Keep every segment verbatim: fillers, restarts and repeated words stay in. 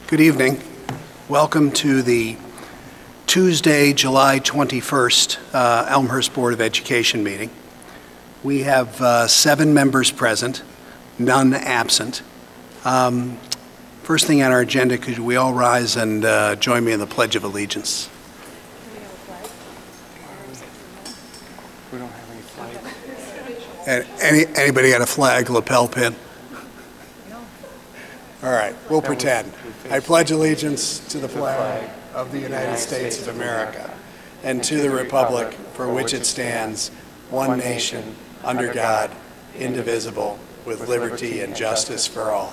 Good evening. Welcome to the Tuesday, July twenty-first uh, Elmhurst Board of Education meeting. We have uh, seven members present, none absent. Um, first thing on our agenda, could we all rise and uh, join me in the Pledge of Allegiance? We don't have any flags. And any, anybody got a flag, lapel pin? All right, we'll pretend. I pledge allegiance to the flag of the United States of America and to the republic for which it stands, one nation, under God, indivisible, with liberty and justice for all.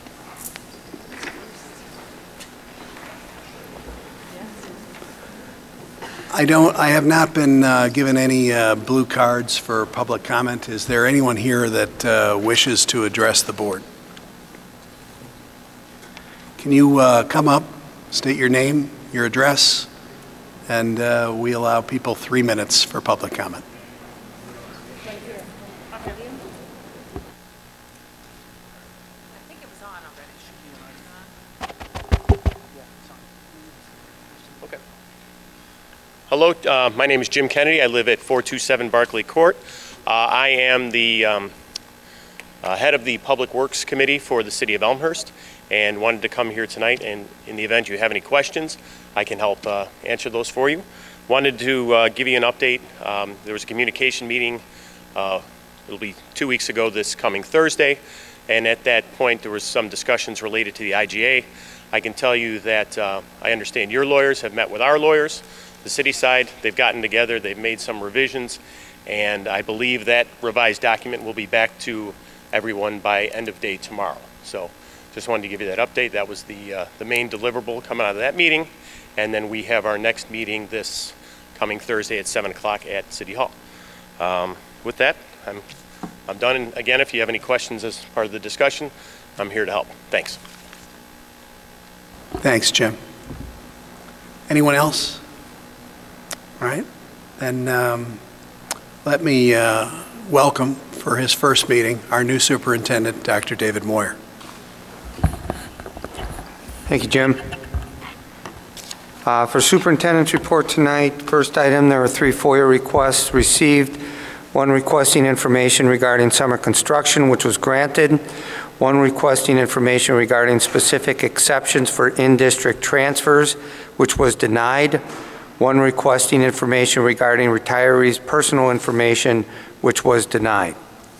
I don't, I have not been uh, given any uh, blue cards for public comment. Is there anyone here that uh, wishes to address the board? Can you uh, come up, state your name, your address, and uh, we allow people three minutes for public comment. Right here. I think it was on already. Okay. Hello, uh, my name is Jim Kennedy. I live at four two seven Barclay Court. Uh, I am the um, uh, head of the Public Works Committee for the City of Elmhurst, and wanted to come here tonight, and in the event you have any questions, I can help uh, answer those for you. Wanted to uh, give you an update. Um, there was a communication meeting, uh, it'll be two weeks ago this coming Thursday, and at that point there was some discussions related to the I G A. I can tell you that uh, I understand your lawyers have met with our lawyers, the city side. They've gotten together, they've made some revisions, and I believe that revised document will be back to everyone by end of day tomorrow. So just wanted to give you that update. That was the, uh, the main deliverable coming out of that meeting. And then we have our next meeting this coming Thursday at seven o'clock at City Hall. Um, with that, I'm, I'm done. And again, if you have any questions as part of the discussion, I'm here to help. Thanks. Thanks, Jim. Anyone else? All right. Then um, let me uh, welcome for his first meeting our new superintendent, Doctor David Moyer. Thank you, Jim. Uh, for superintendent's report tonight, first item, there were three FOIA requests received. One requesting information regarding summer construction, which was granted. One requesting information regarding specific exceptions for in-district transfers, which was denied. One requesting information regarding retirees' personal information, which was denied.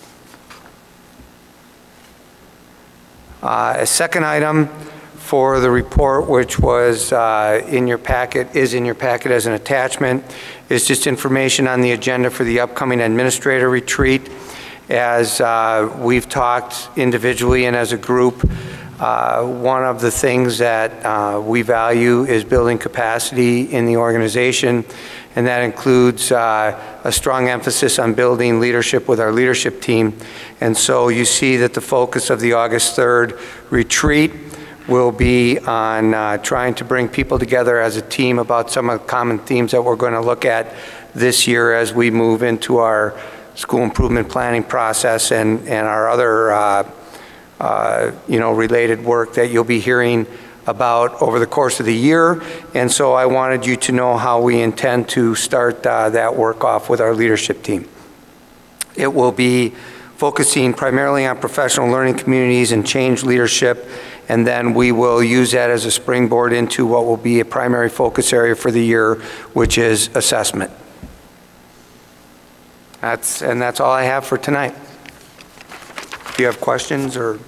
Uh, a second item for the report, which was uh, in your packet, is in your packet as an attachment, is just information on the agenda for the upcoming administrator retreat. As uh, we've talked individually and as a group, uh, one of the things that uh, we value is building capacity in the organization, and that includes uh, a strong emphasis on building leadership with our leadership team. And so you see that the focus of the August third retreat will be on uh, trying to bring people together as a team about some of the common themes that we're going to look at this year as we move into our school improvement planning process and, and our other uh, uh, you know, related work that you'll be hearing about over the course of the year. And so I wanted you to know how we intend to start uh, that work off with our leadership team. It will be focusing primarily on professional learning communities and change leadership, and then we will use that as a springboard into what will be a primary focus area for the year, which is assessment. That's, and that's all I have for tonight. Do you have questions or?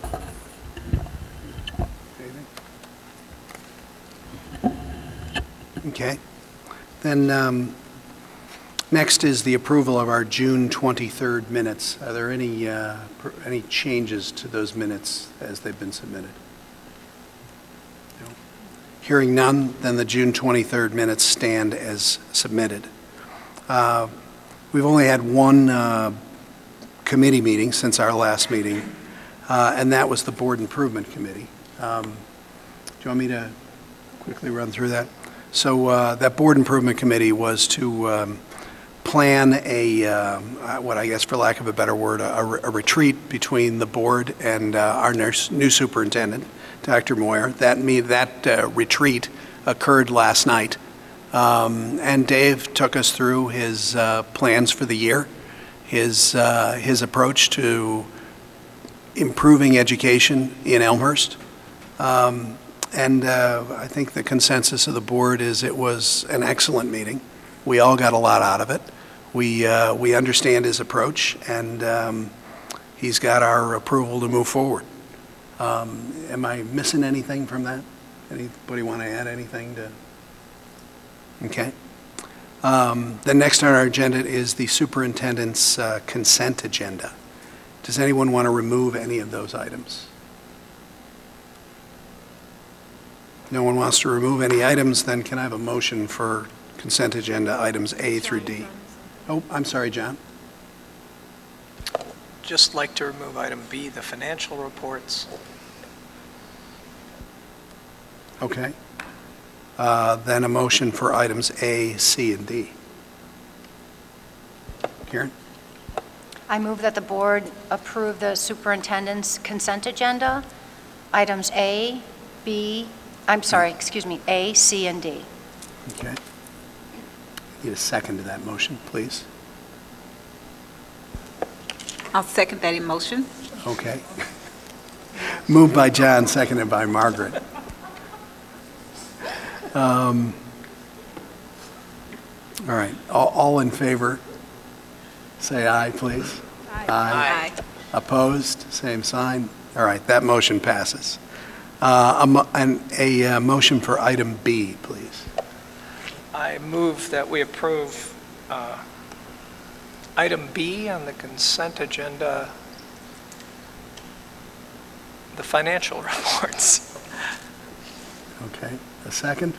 Okay. Then um, next is the approval of our June twenty-third minutes. Are there any, uh, any changes to those minutes as they've been submitted? No. Hearing none, then the June twenty-third minutes stand as submitted. Uh, we've only had one uh, committee meeting since our last meeting, uh, and that was the Board Improvement Committee. Um, do you want me to quickly run through that? So uh, that Board Improvement Committee was to um, plan a, uh, what I guess for lack of a better word, a, a retreat between the board and uh, our new superintendent, Doctor Moyer. That, me, that uh, retreat occurred last night. Um, and Dave took us through his uh, plans for the year, his, uh, his approach to improving education in Elmhurst. Um, and uh, I think the consensus of the board is it was an excellent meeting. We all got a lot out of it. We, uh, we understand his approach, and um, he's got our approval to move forward. Um, am I missing anything from that? Anybody want to add anything to? Okay. Um, the next on our agenda is the superintendent's uh, consent agenda. Does anyone want to remove any of those items? No one wants to remove any items, then can I have a motion for consent agenda items A through D? Oh, I'm sorry, John. Just like to remove item B, the financial reports. Okay. Uh, then a motion for items A, C, and D. Karen? I move that the board approve the superintendent's consent agenda, items A, B, I'm sorry, excuse me, A, C, and D. Okay. Need a second to that motion, please. I'll second that emotion. Okay. Moved by John, seconded by Margaret. Um, all right, all, all in favor, say aye, please. Aye. Aye. Opposed, same sign. All right, that motion passes. Uh, a, mo- an, a uh, motion for item B, please. I move that we approve uh, item B on the consent agenda, the financial reports. Okay, a second?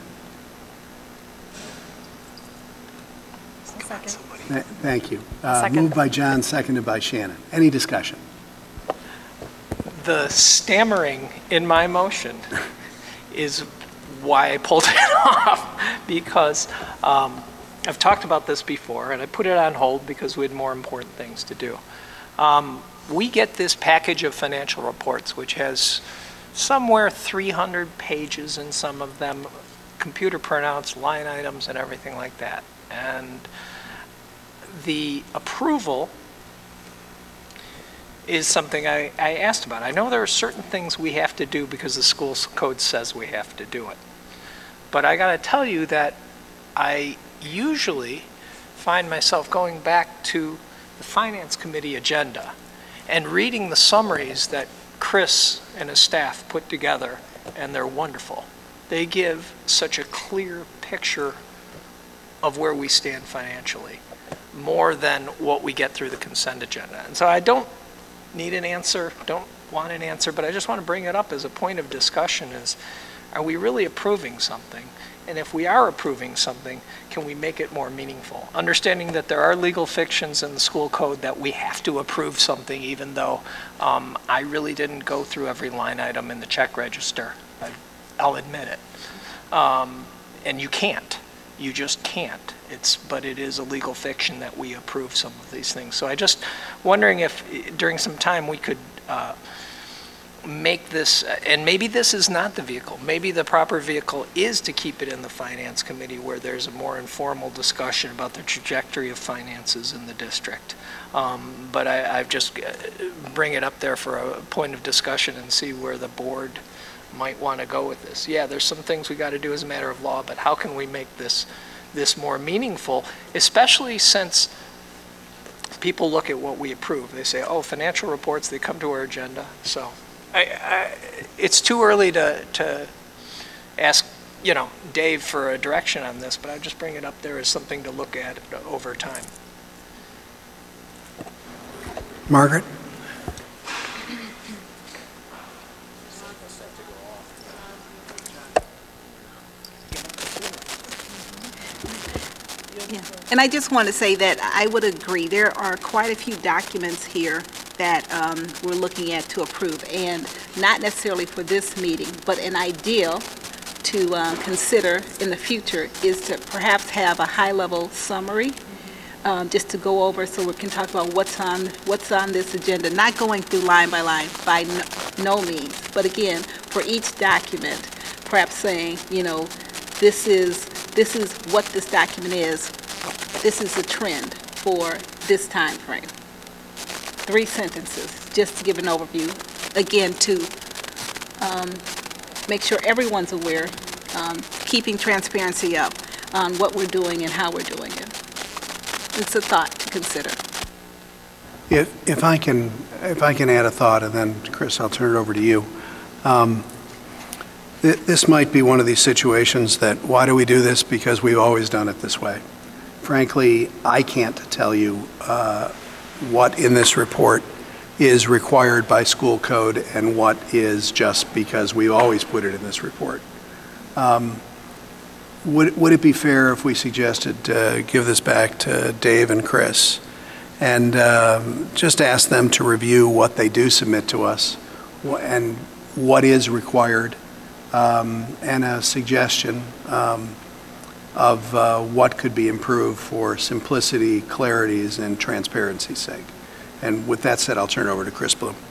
Second. Th- Thank you. Uh, Second. Moved by John, seconded by Shannon. Any discussion? The stammering in my motion is why I pulled it off, because um, I've talked about this before, and I put it on hold because we had more important things to do. Um, we get this package of financial reports, which has somewhere three hundred pages in some of them, computer printouts, line items, and everything like that. And the approval is something I, I asked about. I know there are certain things we have to do because the school code says we have to do it. But I got to tell you that I usually find myself going back to the Finance Committee agenda and reading the summaries that Chris and his staff put together, and they're wonderful. They give such a clear picture of where we stand financially, more than what we get through the consent agenda. And so I don't need an answer, don't want an answer, but I just want to bring it up as a point of discussion is, are we really approving something? And if we are approving something, can we make it more meaningful? Understanding that there are legal fictions in the school code that we have to approve something, even though um, I really didn't go through every line item in the check register. I, I'll admit it. Um, and you can't. You just can't. It's, but it is a legal fiction that we approve some of these things. So I just wondering if during some time we could uh, make this, and maybe this is not the vehicle. Maybe the proper vehicle is to keep it in the Finance Committee where there's a more informal discussion about the trajectory of finances in the district. Um, but I, I've just uh, bring it up there for a point of discussion and see where the board might want to go with this. Yeah, there's some things we got to do as a matter of law, but how can we make this this more meaningful, especially since people look at what we approve. They say, oh, financial reports, they come to our agenda. So I, I, it's too early to, to ask, you know, Dave for a direction on this, but I just bring it up there as something to look at over time. Margaret? Yeah. And I just want to say that I would agree. There are quite a few documents here that um, we're looking at to approve, and not necessarily for this meeting, but an ideal to uh, consider in the future is to perhaps have a high-level summary um, just to go over so we can talk about what's on what's on this agenda, not going through line by line by no, no means, but again, for each document, perhaps saying, you know, this is, this is what this document is. This is a trend for this time frame. Three sentences, just to give an overview. Again, to um, make sure everyone's aware, um, keeping transparency up on what we're doing and how we're doing it. It's a thought to consider. If, if I can, if I can add a thought, and then Chris, I'll turn it over to you. Um, th this might be one of these situations that, why do we do this? Because we've always done it this way. Frankly, I can't tell you uh, what in this report is required by school code and what is just because we always put it in this report. Um, would, would it be fair if we suggested uh, give this back to Dave and Chris and um, just ask them to review what they do submit to us and what is required, um, and a suggestion um, of uh, what could be improved for simplicity, clarity's, and transparency's sake. And with that said, I'll turn it over to Chris Bloom.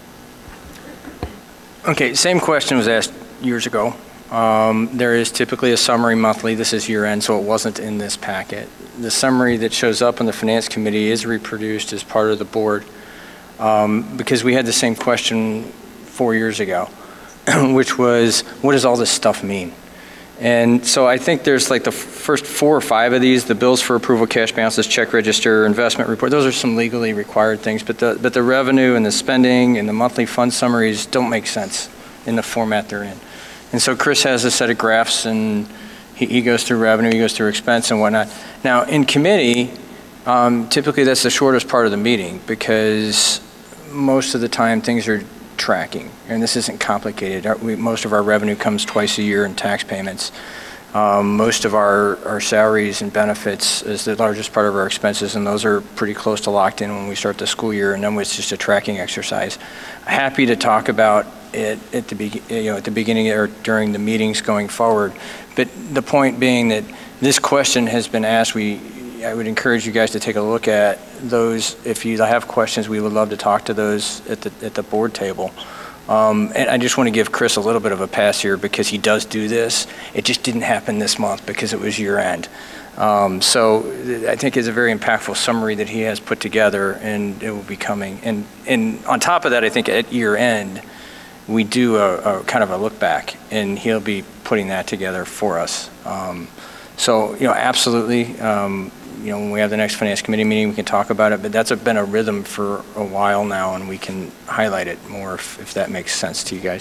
Okay, same question was asked years ago. Um, there is typically a summary monthly. This is year end, so it wasn't in this packet. The summary that shows up in the Finance Committee is reproduced as part of the board, um, because we had the same question four years ago, which was, what does all this stuff mean? And so I think there's like the first four or five of these, the bills for approval, cash balances, check register, investment report, those are some legally required things, but the, but the revenue and the spending and the monthly fund summaries don't make sense in the format they're in. And so Chris has a set of graphs, and he, he goes through revenue, he goes through expense and whatnot. Now in committee, um, typically that's the shortest part of the meeting, because most of the time things are tracking, and this isn't complicated. Our, we, most of our revenue comes twice a year in tax payments. Um, most of our, our salaries and benefits is the largest part of our expenses, and those are pretty close to locked in when we start the school year, and then it's just a tracking exercise. Happy to talk about it at the, be, you know, at the beginning or during the meetings going forward, but the point being that this question has been asked. We, I would encourage you guys to take a look at those. If you have questions, we would love to talk to those at the, at the board table. Um, and I just want to give Chris a little bit of a pass here, because he does do this. It just didn't happen this month because it was year end. Um, so I think it's a very impactful summary that he has put together, and it will be coming. And, and on top of that, I think at year end, we do a, a kind of a look back, and he'll be putting that together for us. Um, so, you know, absolutely. Um, You know, when we have the next Finance Committee meeting, we can talk about it, but that's a, been a rhythm for a while now, and we can highlight it more if, if that makes sense to you guys.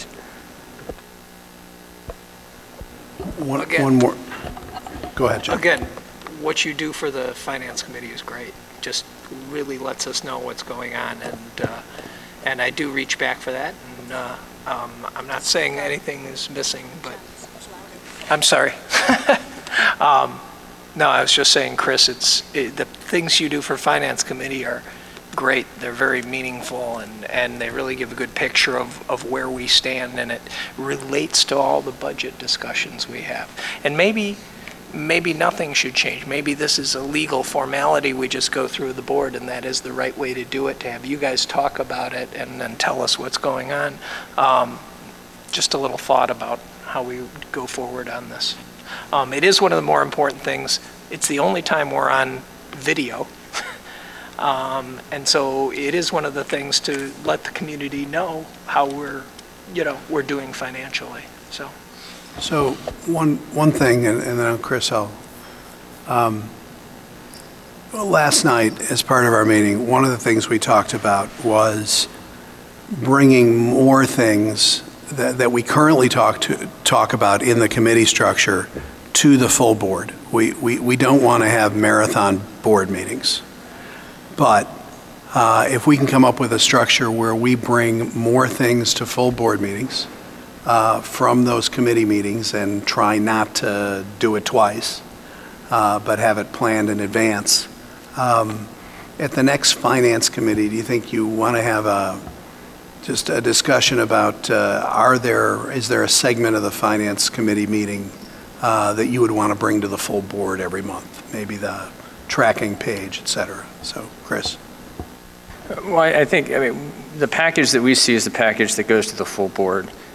One, Again. one more. Go ahead, Jim. Again, what you do for the Finance Committee is great. Just really lets us know what's going on, and uh, and I do reach back for that. And uh, um, I'm not saying anything is missing, but I'm sorry. um, no, I was just saying, Chris, it's it, the things you do for Finance Committee are great. They're very meaningful, and, and they really give a good picture of, of where we stand, and it relates to all the budget discussions we have. And maybe maybe nothing should change. Maybe this is a legal formality we just go through the board, and that is the right way to do it, to have you guys talk about it and then tell us what's going on. Um, just a little thought about how we go forward on this. Um, it is one of the more important things. It's the only time we're on video. Um, and so it is one of the things to let the community know how we're, you know, we're doing financially. So, so one one thing, and, and then Chris, I'll. Um, well, last night, as part of our meeting, one of the things we talked about was bringing more things that, that we currently talk to talk about in the committee structure to the full board. We we we don't want to have marathon board meetings. But uh, if we can come up with a structure where we bring more things to full board meetings uh, from those committee meetings and try not to do it twice, uh, but have it planned in advance. Um, at the next Finance Committee, do you think you want to have a just a discussion about uh, are there, is there a segment of the Finance Committee meeting uh, that you would want to bring to the full board every month? Maybe the tracking page, et cetera. So, Chris. Well, I think, I mean, the package that we see is the package that goes to the full board.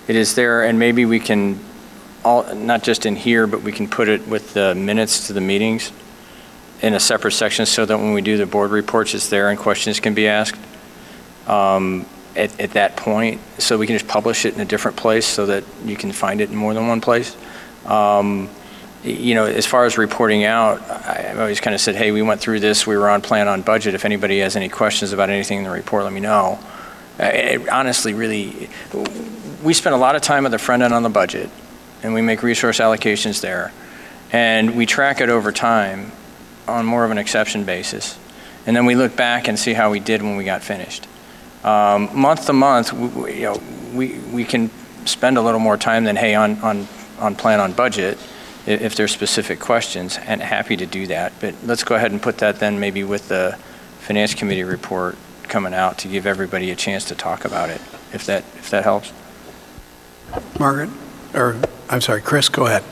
It is there, and maybe we can, all, not just in here, but we can put it with the minutes to the meetings in a separate section so that when we do the board reports, it's there and questions can be asked um, at, at that point. So we can just publish it in a different place so that you can find it in more than one place. Um, you know, as far as reporting out, I've always kind of said, hey, we went through this, we were on plan, on budget. If anybody has any questions about anything in the report, let me know. Uh, it, honestly, really, we spend a lot of time at the front end on the budget, and we make resource allocations there. And we track it over time on more of an exception basis. And then we look back and see how we did when we got finished. Um, month to month, we, we, you know, we, we can spend a little more time than, hey, on, on, on plan, on budget, if, if there's specific questions, and happy to do that. But let's go ahead and put that then maybe with the Finance Committee report coming out to give everybody a chance to talk about it, if that, if that helps. Margaret, or I'm sorry, Chris, go ahead.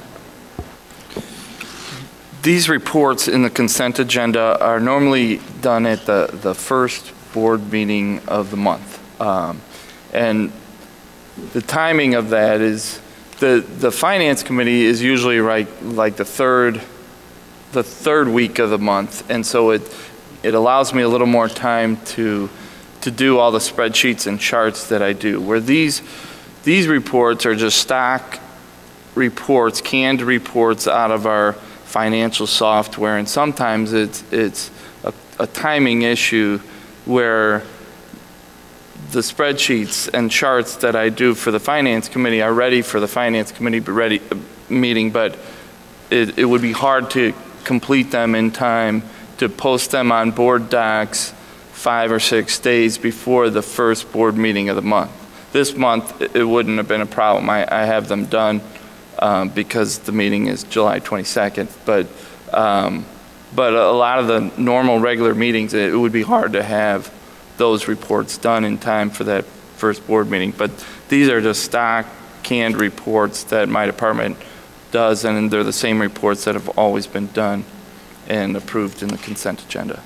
These reports in the consent agenda are normally done at the, the first board meeting of the month. Um, and the timing of that is, the, the Finance Committee is usually right, like the third, the third week of the month. And so it, it allows me a little more time to, to do all the spreadsheets and charts that I do. Where these, these reports are just stock reports, canned reports out of our financial software, and sometimes it's it's a, a timing issue where the spreadsheets and charts that I do for the Finance Committee are ready for the Finance Committee ready uh, meeting, but it, it would be hard to complete them in time to post them on board docs five or six days before the first board meeting of the month. This month it wouldn't have been a problem. I, I have them done Um, because the meeting is July twenty-second, but um, but a lot of the normal regular meetings, it would be hard to have those reports done in time for that first board meeting. But these are just stock canned reports that my department does, and they're the same reports that have always been done and approved in the consent agenda.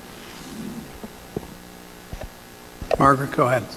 Margaret, go ahead.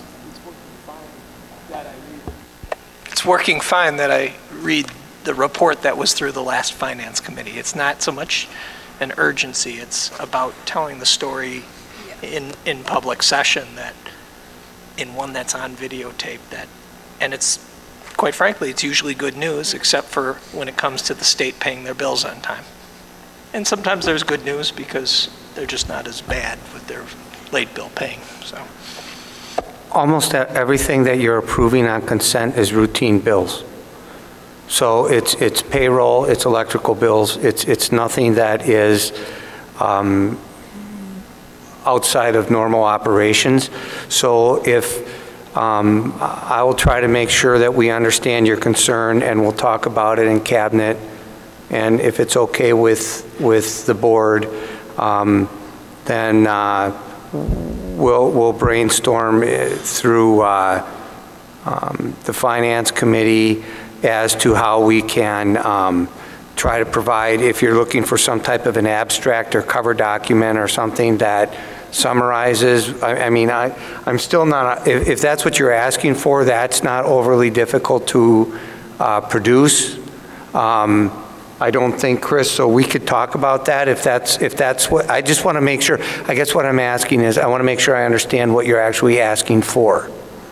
It's working fine that I read the report that was through the last Finance Committee. It's not so much an urgency, it's about telling the story in, in public session, that in one that's on videotape, that, and it's, quite frankly, it's usually good news, except for when it comes to the state paying their bills on time. And sometimes there's good news because they're just not as bad with their late bill paying, so. Almost everything that you're approving on consent is routine bills. So it's it's payroll, it's electrical bills, it's it's nothing that is um, outside of normal operations. So if um, I will try to make sure that we understand your concern, and we'll talk about it in cabinet, and if it's okay with with the board, um, then uh, we'll we'll brainstorm through uh, um, the Finance Committee as to how we can um, try to provide, if you're looking for some type of an abstract or cover document or something that summarizes, I, I mean, I, I'm still not, if, if that's what you're asking for, that's not overly difficult to uh, produce. Um, I don't think, Chris, so we could talk about that if that's, if that's what, I just want to make sure, I guess what I'm asking is, I want to make sure I understand what you're actually asking for.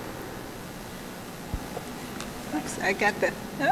I got that. Yeah.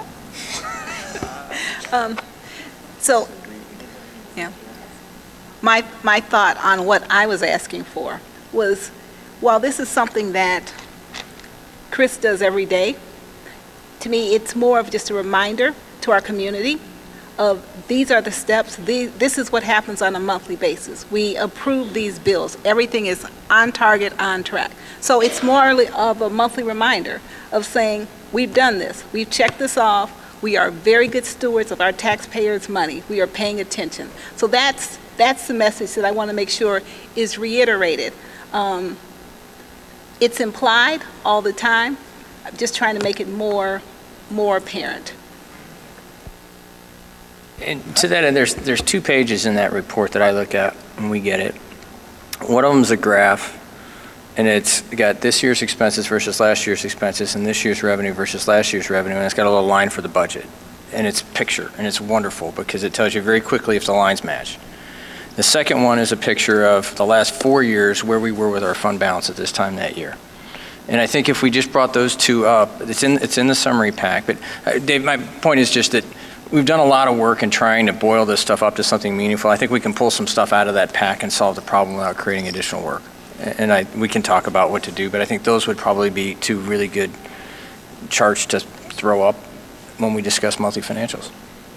um, so, yeah. My, my thought on what I was asking for was, while this is something that Chris does every day, to me it's more of just a reminder to our community of these are the steps, these, this is what happens on a monthly basis. We approve these bills. Everything is on target, on track. So it's more of a monthly reminder of saying, we've done this, we've checked this off, we are very good stewards of our taxpayers' money, we are paying attention. So that's, that's the message that I want to make sure is reiterated. Um, it's implied all the time, I'm just trying to make it more, more apparent. And to that end, there's, there's two pages in that report that I look at when we get it. One of them is a graph And it's got this year's expenses versus last year's expenses, and this year's revenue versus last year's revenue, and it's got a little line for the budget. And it's a picture, and it's wonderful because it tells you very quickly if the lines match. The second one is a picture of the last four years where we were with our fund balance at this time that year. And I think if we just brought those two up, it's in, it's in the summary pack, but uh, Dave, my point is just that we've done a lot of work in trying to boil this stuff up to something meaningful. I think we can pull some stuff out of that pack and solve the problem without creating additional work. And I, we can talk about what to do, but I think those would probably be two really good charts to throw up when we discuss monthly financials.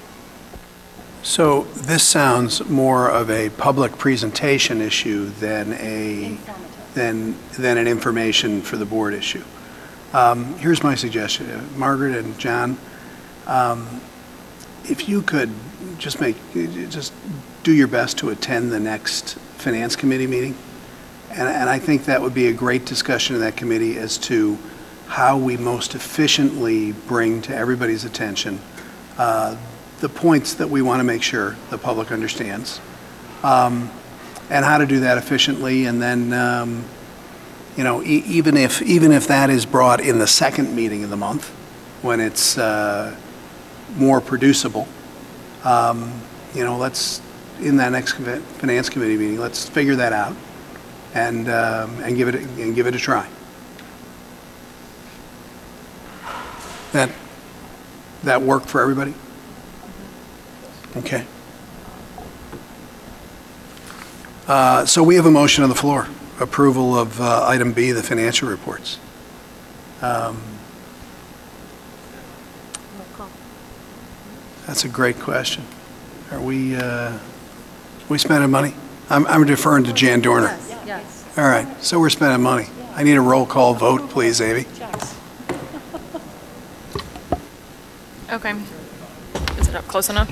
So this sounds more of a public presentation issue than a, than, than an information for the board issue. Um, here's my suggestion. Uh, Margaret and John, um, if you could just make, just do your best to attend the next Finance Committee meeting. And, and I think that would be a great discussion in that committee as to how we most efficiently bring to everybody's attention uh, the points that we want to make sure the public understands, um, and how to do that efficiently. And then, um, you know, e even if even if that is brought in the second meeting of the month, when it's uh, more producible, um, you know, let's in that next Finance Committee meeting, let's figure that out and um, and give it and give it a try. That that work for everybody? Okay. Uh, so we have a motion on the floor. Approval of uh, item B, the financial reports. Um, that's a great question. Are we, uh, we spending money? I'm, I'm deferring to Jan Dorner. Yes. All right, so we're spending money. I need a roll call vote, please, Amy. Okay. Is it up close enough?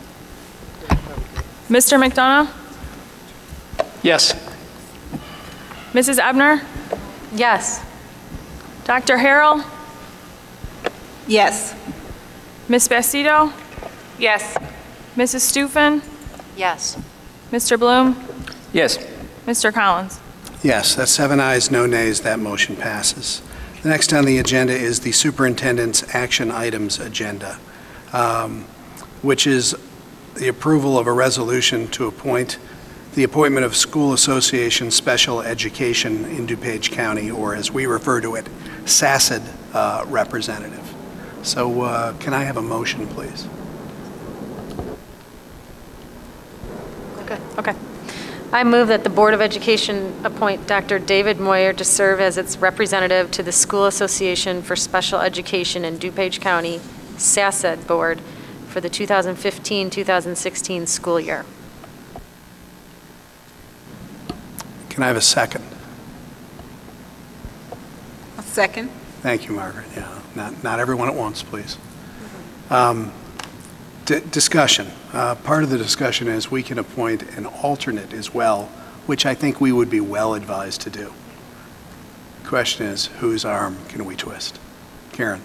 Mister McDonough? Yes. Missus Ebner? Yes. Doctor Harrell? Yes. Miz Bastido? Yes. Missus Stufen? Yes. Mister Bloom? Yes. Mister Collins? Yes, that's seven ayes, no nays. That motion passes. The next on the agenda is the superintendent's action items agenda, um, which is the approval of a resolution to appoint the appointment of School Association Special Education in DuPage County, or as we refer to it, SACID uh, representative. So uh, can I have a motion, please? Okay. Okay. I move that the Board of Education appoint Doctor David Moyer to serve as its representative to the School Association for Special Education in DuPage County, SACID Board, for the two thousand fifteen two thousand sixteen school year. Can I have a second? A second. Thank you, Margaret. Yeah, not, not everyone at once, please. Um, d discussion. Uh, part of the discussion is we can appoint an alternate as well, which I think we would be well advised to do. Question is, whose arm can we twist? Karen.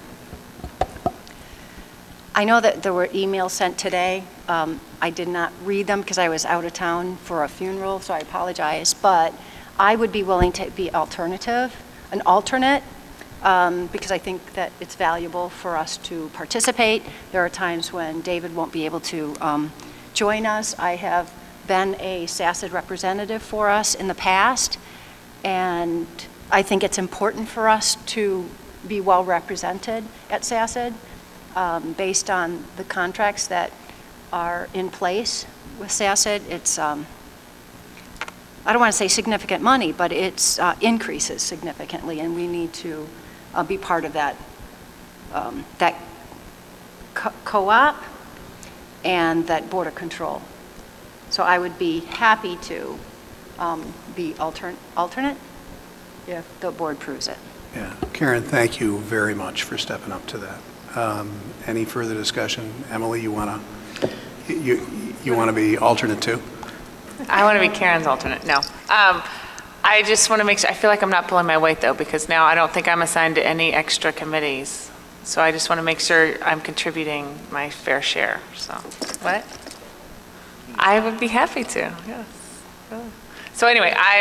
I know that there were emails sent today. Um, I did not read them because I was out of town for a funeral, so I apologize. But I would be willing to be alternative, an alternate, um, because I think that it's valuable for us to participate. There are times when David won't be able to um, join us. I have been a SACID representative for us in the past, and I think it's important for us to be well represented at SACID. Um, based on the contracts that are in place with SACID, it's, um, I don't want to say significant money, but it's uh, increases significantly, and we need to uh, be part of that, um, that co- co-op and that border control. So I would be happy to um, be altern alternate if the board approves it. Yeah, Karen, thank you very much for stepping up to that. Um, any further discussion? Emily, you want to you you want to be alternate too? I want to be Karen's alternate. No. Um, I just want to make sure, I feel like I'm not pulling my weight though, because now I don't think I'm assigned to any extra committees. So I just want to make sure I'm contributing my fair share. So, what? I would be happy to, yes. So anyway, I'm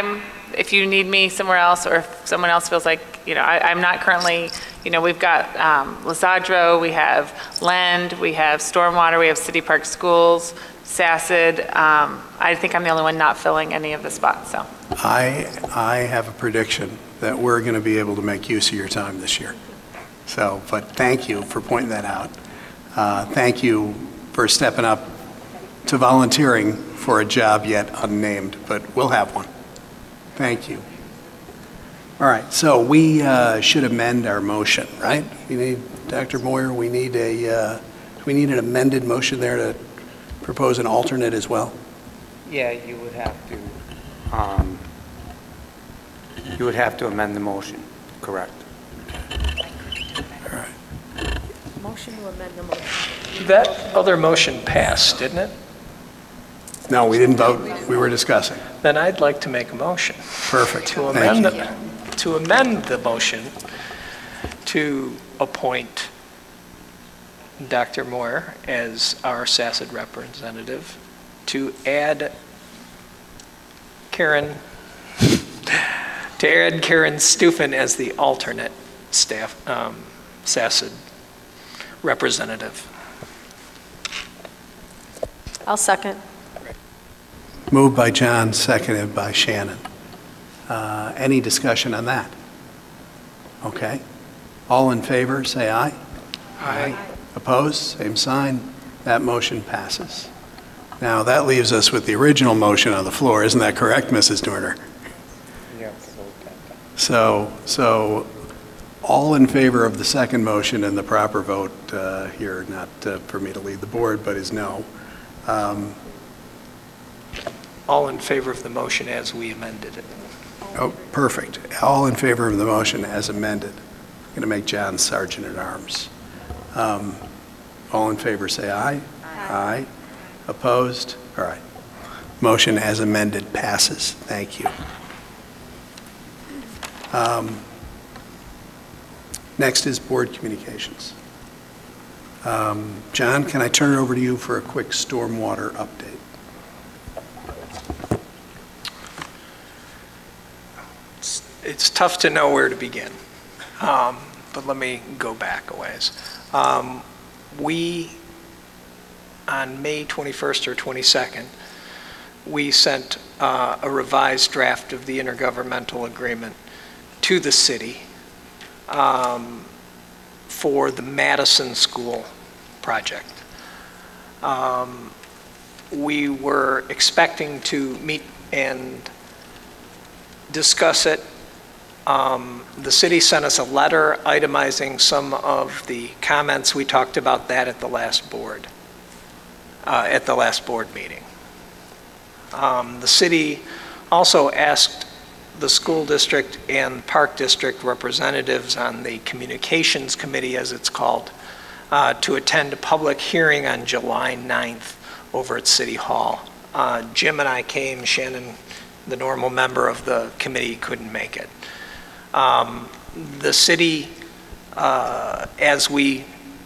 if you need me somewhere else, or if someone else feels like, you know, I, I'm not currently, you know, we've got um, Lisadro, we have Lend, we have Stormwater, we have City Park Schools, SACID. Um, I think I'm the only one not filling any of the spots, so. I, I have a prediction that we're going to be able to make use of your time this year. So, but thank you for pointing that out. Uh, thank you for stepping up to volunteering for a job yet unnamed, but we'll have one. Thank you. All right, so we uh, should amend our motion, right? We need, Doctor Moyer, we need a, uh, we need an amended motion there to propose an alternate as well? Yeah, you would have to, um, you would have to amend the motion, correct? All right. Motion to amend the motion. That other motion passed, didn't it? No, we didn't vote. We were discussing. Then I'd like to make a motion. Perfect. To Thank amend, you. the, to amend the motion to appoint Doctor Moore as our SACID representative, to add Karen, to add Karen Stufen as the alternate staff, um, SACID representative. I'll second. Moved by John, seconded by Shannon. Uh, Any discussion on that? Okay. All in favor, say aye. Aye. Opposed, same sign. That motion passes. Now, that leaves us with the original motion on the floor. Isn't that correct, Missus Dorner? Yes. So, so all in favor of the second motion, and the proper vote uh, here, not uh, for me to lead the board, but is no. Um, All in favor of the motion as we amended it. Oh, perfect. All in favor of the motion as amended. I'm going to make John Sergeant at Arms. Um, all in favor say aye. Aye. Aye. Opposed? All right. Motion as amended passes. Thank you. Um, next is board communications. Um, John, can I turn it over to you for a quick stormwater update? It's, it's tough to know where to begin, um, but let me go back a ways. Um, we, on May twenty-first or twenty-second, we sent uh, a revised draft of the intergovernmental agreement to the city um, for the Madison School project. Um, we were expecting to meet and discuss it. Um, the city sent us a letter itemizing some of the comments. We talked about that at the last board, uh, at the last board meeting. Um, the city also asked the school district and park district representatives on the communications committee, as it's called, uh, to attend a public hearing on July ninth over at City Hall. Uh, Jim and I came. Shannon, the normal member of the committee, couldn't make it. Um, the city, uh, as we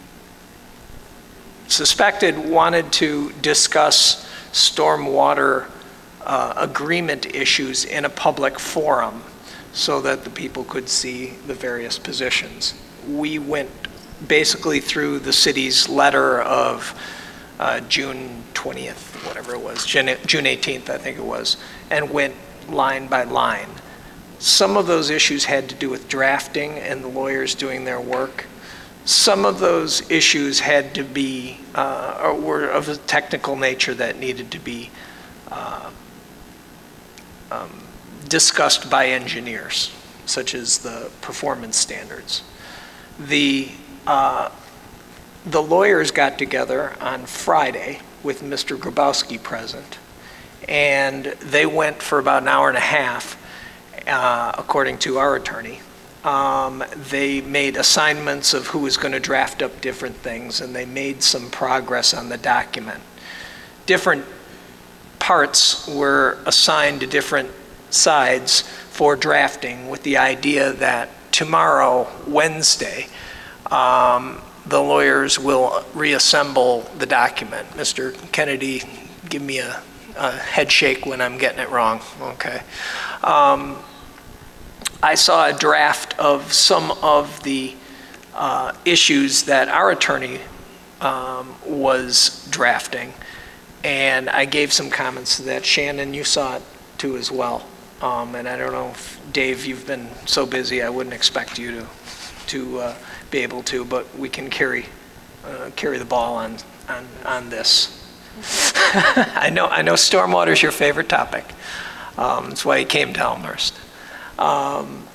suspected, wanted to discuss stormwater uh, agreement issues in a public forum so that the people could see the various positions. We went basically through the city's letter of uh, June twentieth, whatever it was, June eighteenth, I think it was, and went line by line. Some of those issues had to do with drafting and the lawyers doing their work. Some of those issues had to be, uh, or were of a technical nature that needed to be uh, um, discussed by engineers, such as the performance standards. The, uh, the lawyers got together on Friday with Mister Grabowski present, and they went for about an hour and a half, uh, according to our attorney. Um, they made assignments of who was going to draft up different things, and they made some progress on the document. Different parts were assigned to different sides for drafting, with the idea that tomorrow, Wednesday, um, the lawyers will reassemble the document. Mister Kennedy, give me a a head shake when I'm getting it wrong, okay. Um, I saw a draft of some of the uh, issues that our attorney um, was drafting, and I gave some comments to that. Shannon, you saw it too as well. Um, and I don't know if, Dave, you've been so busy, I wouldn't expect you to, to uh, be able to, but we can carry, uh, carry the ball on, on, on this. I know, I know stormwater is your favorite topic. Um, that's why you came to Elmhurst. Um,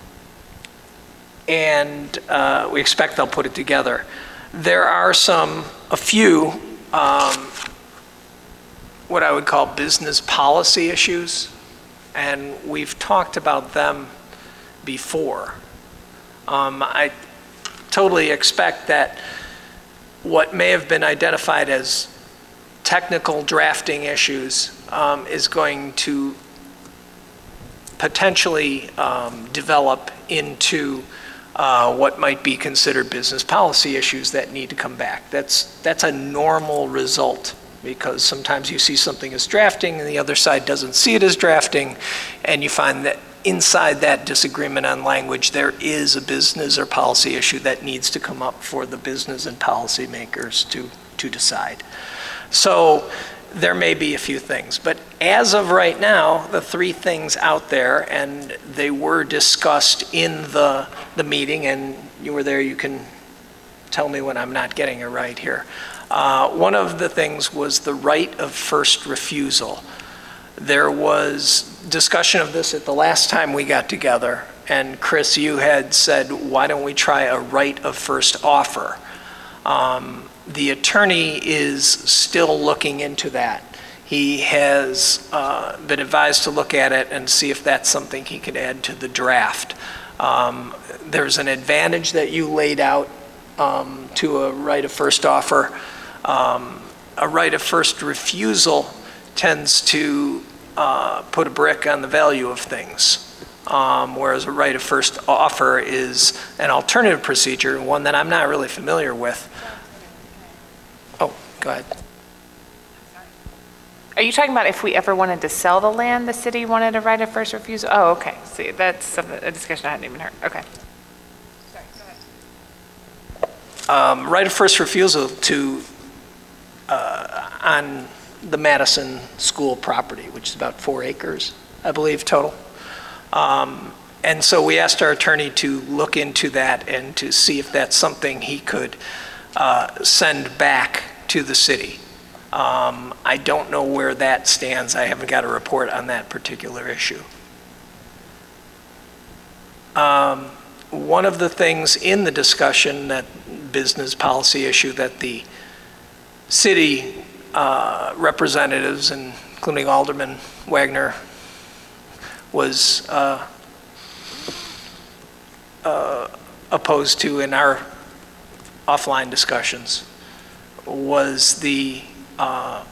and uh, we expect they'll put it together. There are some, a few, um, what I would call business policy issues, and we've talked about them before. Um, I totally expect that what may have been identified as technical drafting issues um, is going to potentially um, develop into uh, what might be considered business policy issues that need to come back. That's, that's a normal result, because sometimes you see something as drafting and the other side doesn't see it as drafting, and you find that inside that disagreement on language, there is a business or policy issue that needs to come up for the business and policy makers to, to decide. So there may be a few things, but as of right now, the three things out there, and they were discussed in the, the meeting, and you were there, you can tell me when I'm not getting it right here. Uh, one of the things was the right of first refusal. There was discussion of this at the last time we got together, and Chris, you had said, why don't we try a right of first offer? Um, the attorney is still looking into that. He has uh, been advised to look at it and see if that's something he could add to the draft. Um, there's an advantage that you laid out um, to a right of first offer. Um, a right of first refusal tends to uh, put a brick on the value of things, um, whereas a right of first offer is an alternative procedure, one that I'm not really familiar with. Oh, go ahead. Are you talking about if we ever wanted to sell the land, the city wanted a right of first refusal? Oh, okay. See, that's a discussion I hadn't even heard. Okay. Sorry, go ahead. Um, right of first refusal to uh, on the Madison School property, which is about four acres, I believe, total. Um, and so we asked our attorney to look into that and to see if that's something he could uh, send back to the city. Um, I don't know where that stands. I haven't got a report on that particular issue. Um, one of the things in the discussion, that business policy issue, that the city uh, representatives, including Alderman Wagner, was uh, uh, opposed to in our offline discussions, was the uh,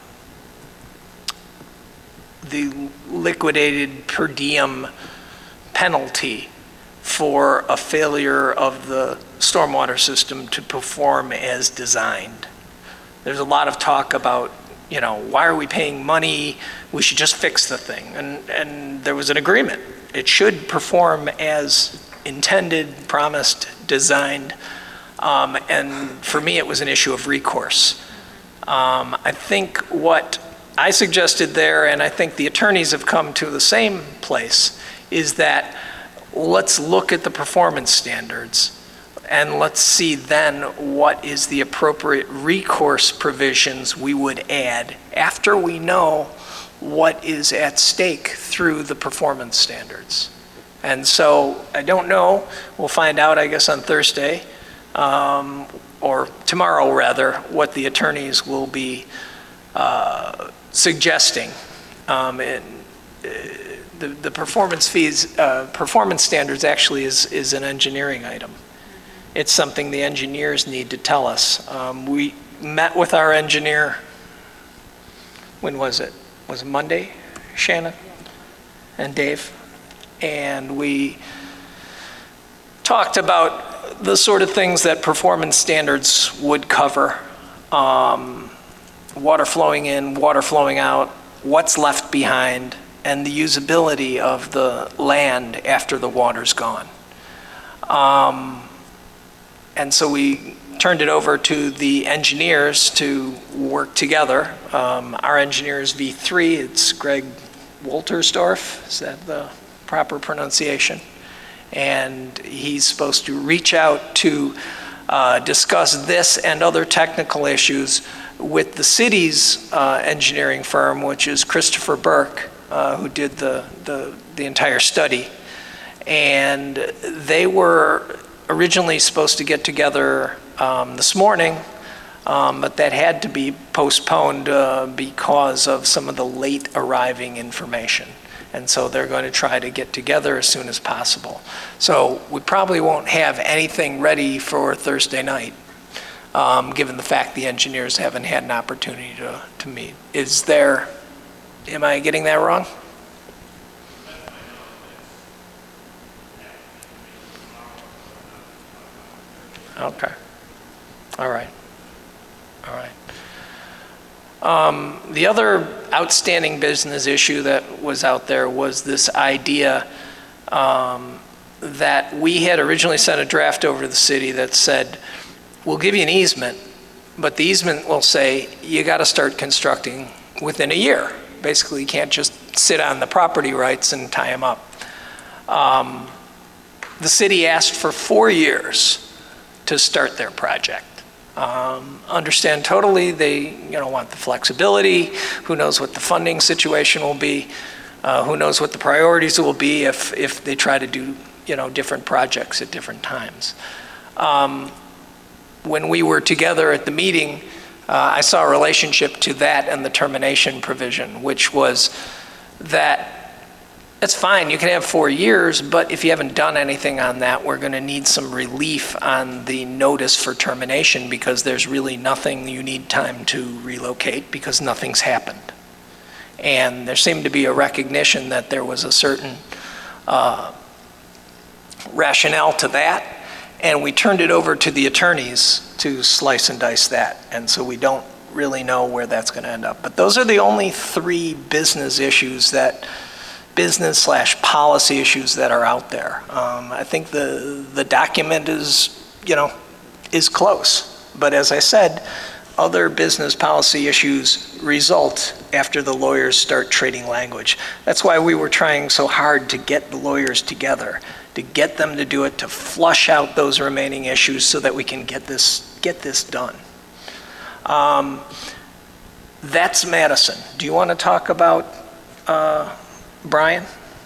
the liquidated per diem penalty for a failure of the stormwater system to perform as designed. There's a lot of talk about, you know, why are we paying money? We should just fix the thing. And, and there was an agreement. It should perform as intended, promised, designed. Um, and for me, it was an issue of recourse. Um, I think what I suggested there, and I think the attorneys have come to the same place, is that let's look at the performance standards and let's see then what is the appropriate recourse provisions we would add after we know what is at stake through the performance standards. And so I don't know, we'll find out, I guess, on Thursday, um, or tomorrow rather, what the attorneys will be uh, suggesting. Um, and, uh, the, the performance fees, uh, performance standards actually is, is an engineering item. It's something the engineers need to tell us. Um, we met with our engineer, when was it? Was it Monday, Shannon and Dave? And we talked about the sort of things that performance standards would cover. Um, water flowing in, water flowing out, what's left behind and the usability of the land after the water's gone. Um, and so we turned it over to the engineers to work together. Um, our engineer is V three, it's Greg Woltersdorf, is that the proper pronunciation? And he's supposed to reach out to uh, discuss this and other technical issues with the city's uh, engineering firm, which is Christopher Burke, uh, who did the, the, the entire study. And they were originally supposed to get together um, this morning, um, but that had to be postponed uh, because of some of the late arriving information. And so they're going to try to get together as soon as possible. So we probably won't have anything ready for Thursday night, um, given the fact the engineers haven't had an opportunity to, to meet. Is there, am I getting that wrong? Okay. All right. All right. Um, the other outstanding business issue that was out there was this idea um, that we had originally sent a draft over to the city that said, we'll give you an easement, but the easement will say you got to start constructing within a year. Basically, you can't just sit on the property rights and tie them up. Um, the city asked for four years to start their project. Um, understand totally, they you know want the flexibility. Who knows what the funding situation will be? Uh, who knows what the priorities will be if if they try to do you know different projects at different times. Um, when we were together at the meeting, uh, I saw a relationship to that and the termination provision, which was that it's fine, you can have four years, but if you haven't done anything on that, we're going to need some relief on the notice for termination because there's really nothing you need time to relocate because nothing's happened. And there seemed to be a recognition that there was a certain uh, rationale to that, and we turned it over to the attorneys to slice and dice that. And so we don't really know where that's going to end up. But those are the only three business issues that business slash policy issues that are out there. Um, I think the the document is, you know, is close. But as I said, other business policy issues result after the lawyers start trading language. That's why we were trying so hard to get the lawyers together, to get them to do it, to flush out those remaining issues so that we can get this get this done. Um, that's Madison. Do you want to talk about uh, Brian?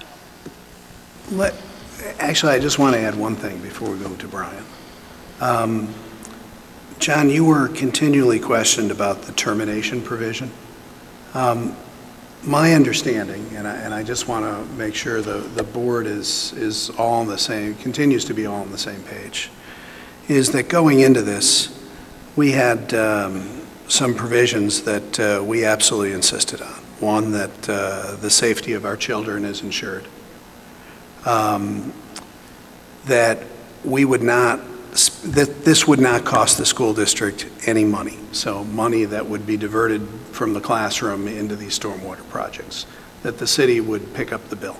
Let, actually, I just want to add one thing before we go to Brian. Um, John, you were continually questioned about the termination provision. Um, my understanding, and I, and I just want to make sure the, the board is, is all on the same, continues to be all on the same page, is that going into this, we had um, some provisions that uh, we absolutely insisted on. One, that uh, the safety of our children is ensured. Um, that we would not, that this would not cost the school district any money. So money that would be diverted from the classroom into these stormwater projects, that the city would pick up the bill.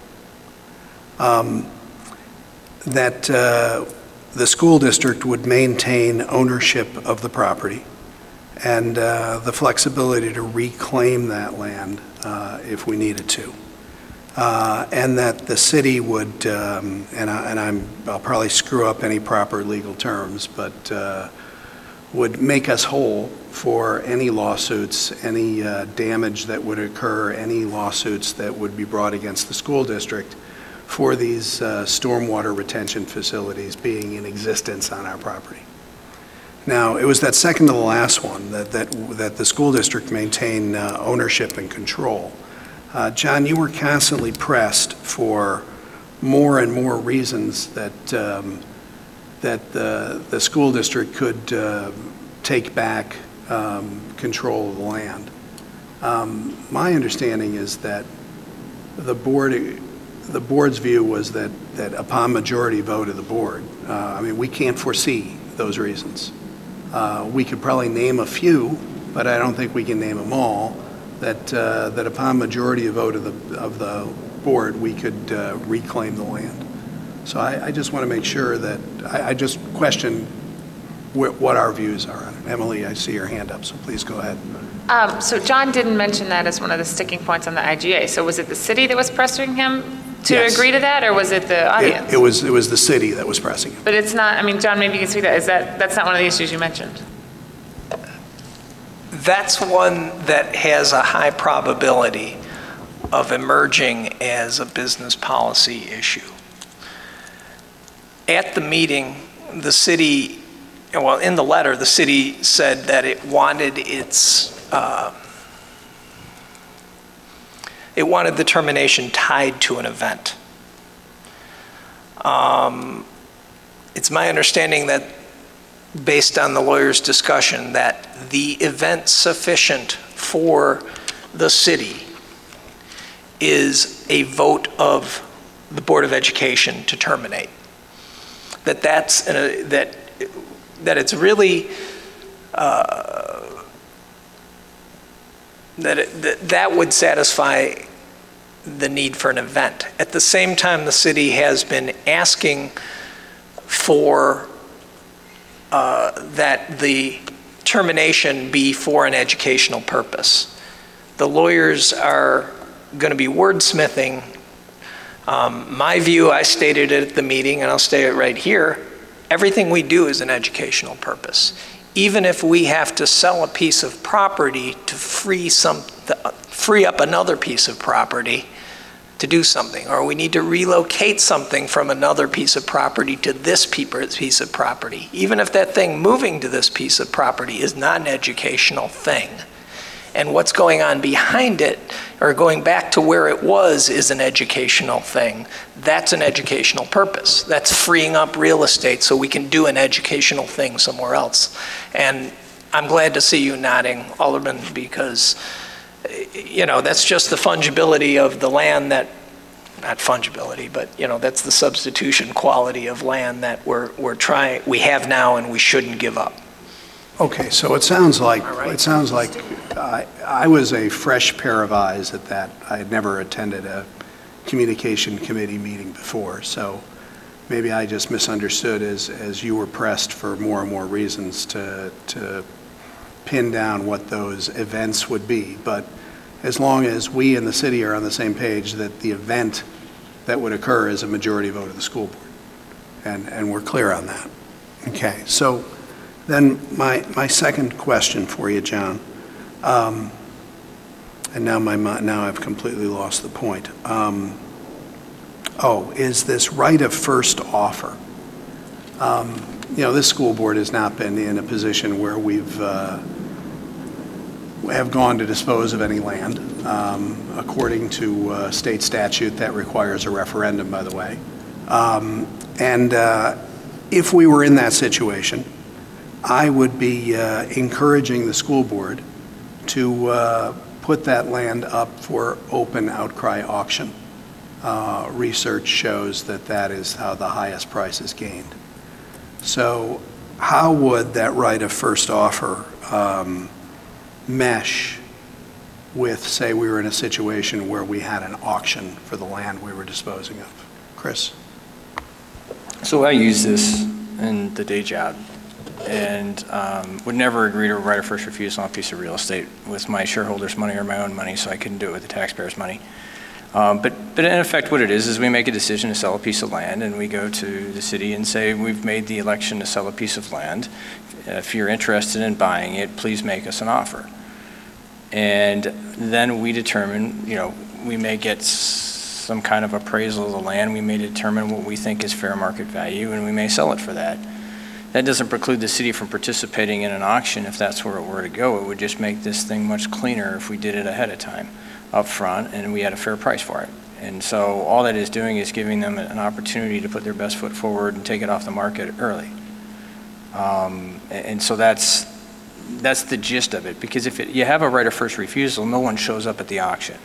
Um, that uh, the school district would maintain ownership of the property and uh, the flexibility to reclaim that land uh, if we needed to. Uh, and that the city would, um, and, I, and I'm, I'll probably screw up any proper legal terms, but uh, would make us whole for any lawsuits, any uh, damage that would occur, any lawsuits that would be brought against the school district for these uh, stormwater retention facilities being in existence on our property. Now, it was that second to the last one, that, that, that the school district maintain uh, ownership and control. Uh, John, you were constantly pressed for more and more reasons that, um, that the, the school district could uh, take back um, control of the land. Um, my understanding is that the board, the board's view was that, that upon majority vote of the board, uh, I mean, we can't foresee those reasons. Uh, we could probably name a few, but I don't think we can name them all. that, uh, that upon majority of vote of the, of the board, we could uh, reclaim the land. So I, I just want to make sure that, I, I just question wh what our views are on it. Emily, I see your hand up, so please go ahead. Um, so John didn't mention that as one of the sticking points on the I G A. So was it the city that was pressing him to Yes. agree to that, or was it the audience? It, it was, it was the city that was pressing it. But it's not, I mean, John, maybe you can speak to that. Is that, that's not one of the issues you mentioned? That's one that has a high probability of emerging as a business policy issue. At the meeting, the city, well, in the letter, the city said that it wanted its, uh, it wanted the termination tied to an event. Um, it's my understanding that, based on the lawyer's discussion, that the event sufficient for the city is a vote of the Board of Education to terminate. That that's, a, that, that it's really, uh, that, it, that that would satisfy the need for an event. At the same time, the city has been asking for uh, that the termination be for an educational purpose. The lawyers are going to be wordsmithing. Um, my view, I stated it at the meeting, and I'll state it right here, everything we do is an educational purpose. Even if we have to sell a piece of property to free, some, free up another piece of property to do something, or we need to relocate something from another piece of property to this piece of property, even if that thing moving to this piece of property is not an educational thing, and what's going on behind it, or going back to where it was, is an educational thing, that's an educational purpose. That's freeing up real estate so we can do an educational thing somewhere else. And I'm glad to see you nodding, Alderman, because you know, that's just the fungibility of the land that, not fungibility, but you know, that's the substitution quality of land that we're, we're trying, we have now and we shouldn't give up. Okay, so it sounds like, right. it sounds like I, I was a fresh pair of eyes at that. I had never attended a communication committee meeting before, so maybe I just misunderstood as, as you were pressed for more and more reasons to, to pin down what those events would be. But as long as we in the city are on the same page that the event that would occur is a majority vote of the school board, and, and we're clear on that. Okay, so then my, my second question for you, John, um, and now, my, now I've completely lost the point. Um, oh, is this right of first offer? Um, you know, this school board has not been in a position where we've uh, have gone to dispose of any land. Um, according to uh, state statute, that requires a referendum, by the way. Um, and uh, if we were in that situation, I would be uh, encouraging the school board to uh, put that land up for open outcry auction. Uh, research shows that that is how the highest price is gained. So how would that right of first offer um, mesh with, say, we were in a situation where we had an auction for the land we were disposing of? Chris? So I use this in the day job and um, would never agree to write a first refusal on a piece of real estate with my shareholders' money or my own money, so I couldn't do it with the taxpayers' money. Um, but, but in effect what it is is we make a decision to sell a piece of land, and we go to the city and say we've made the election to sell a piece of land. If you're interested in buying it, please make us an offer. And then we determine, you know, we may get some kind of appraisal of the land, we may determine what we think is fair market value, and we may sell it for that. That doesn't preclude the city from participating in an auction if that's where it were to go. It would just make this thing much cleaner if we did it ahead of time, up front, and we had a fair price for it. And so all that is doing is giving them an opportunity to put their best foot forward and take it off the market early. Um, and so that's, that's the gist of it, because if it, you have a right of first refusal, no one shows up at the auction.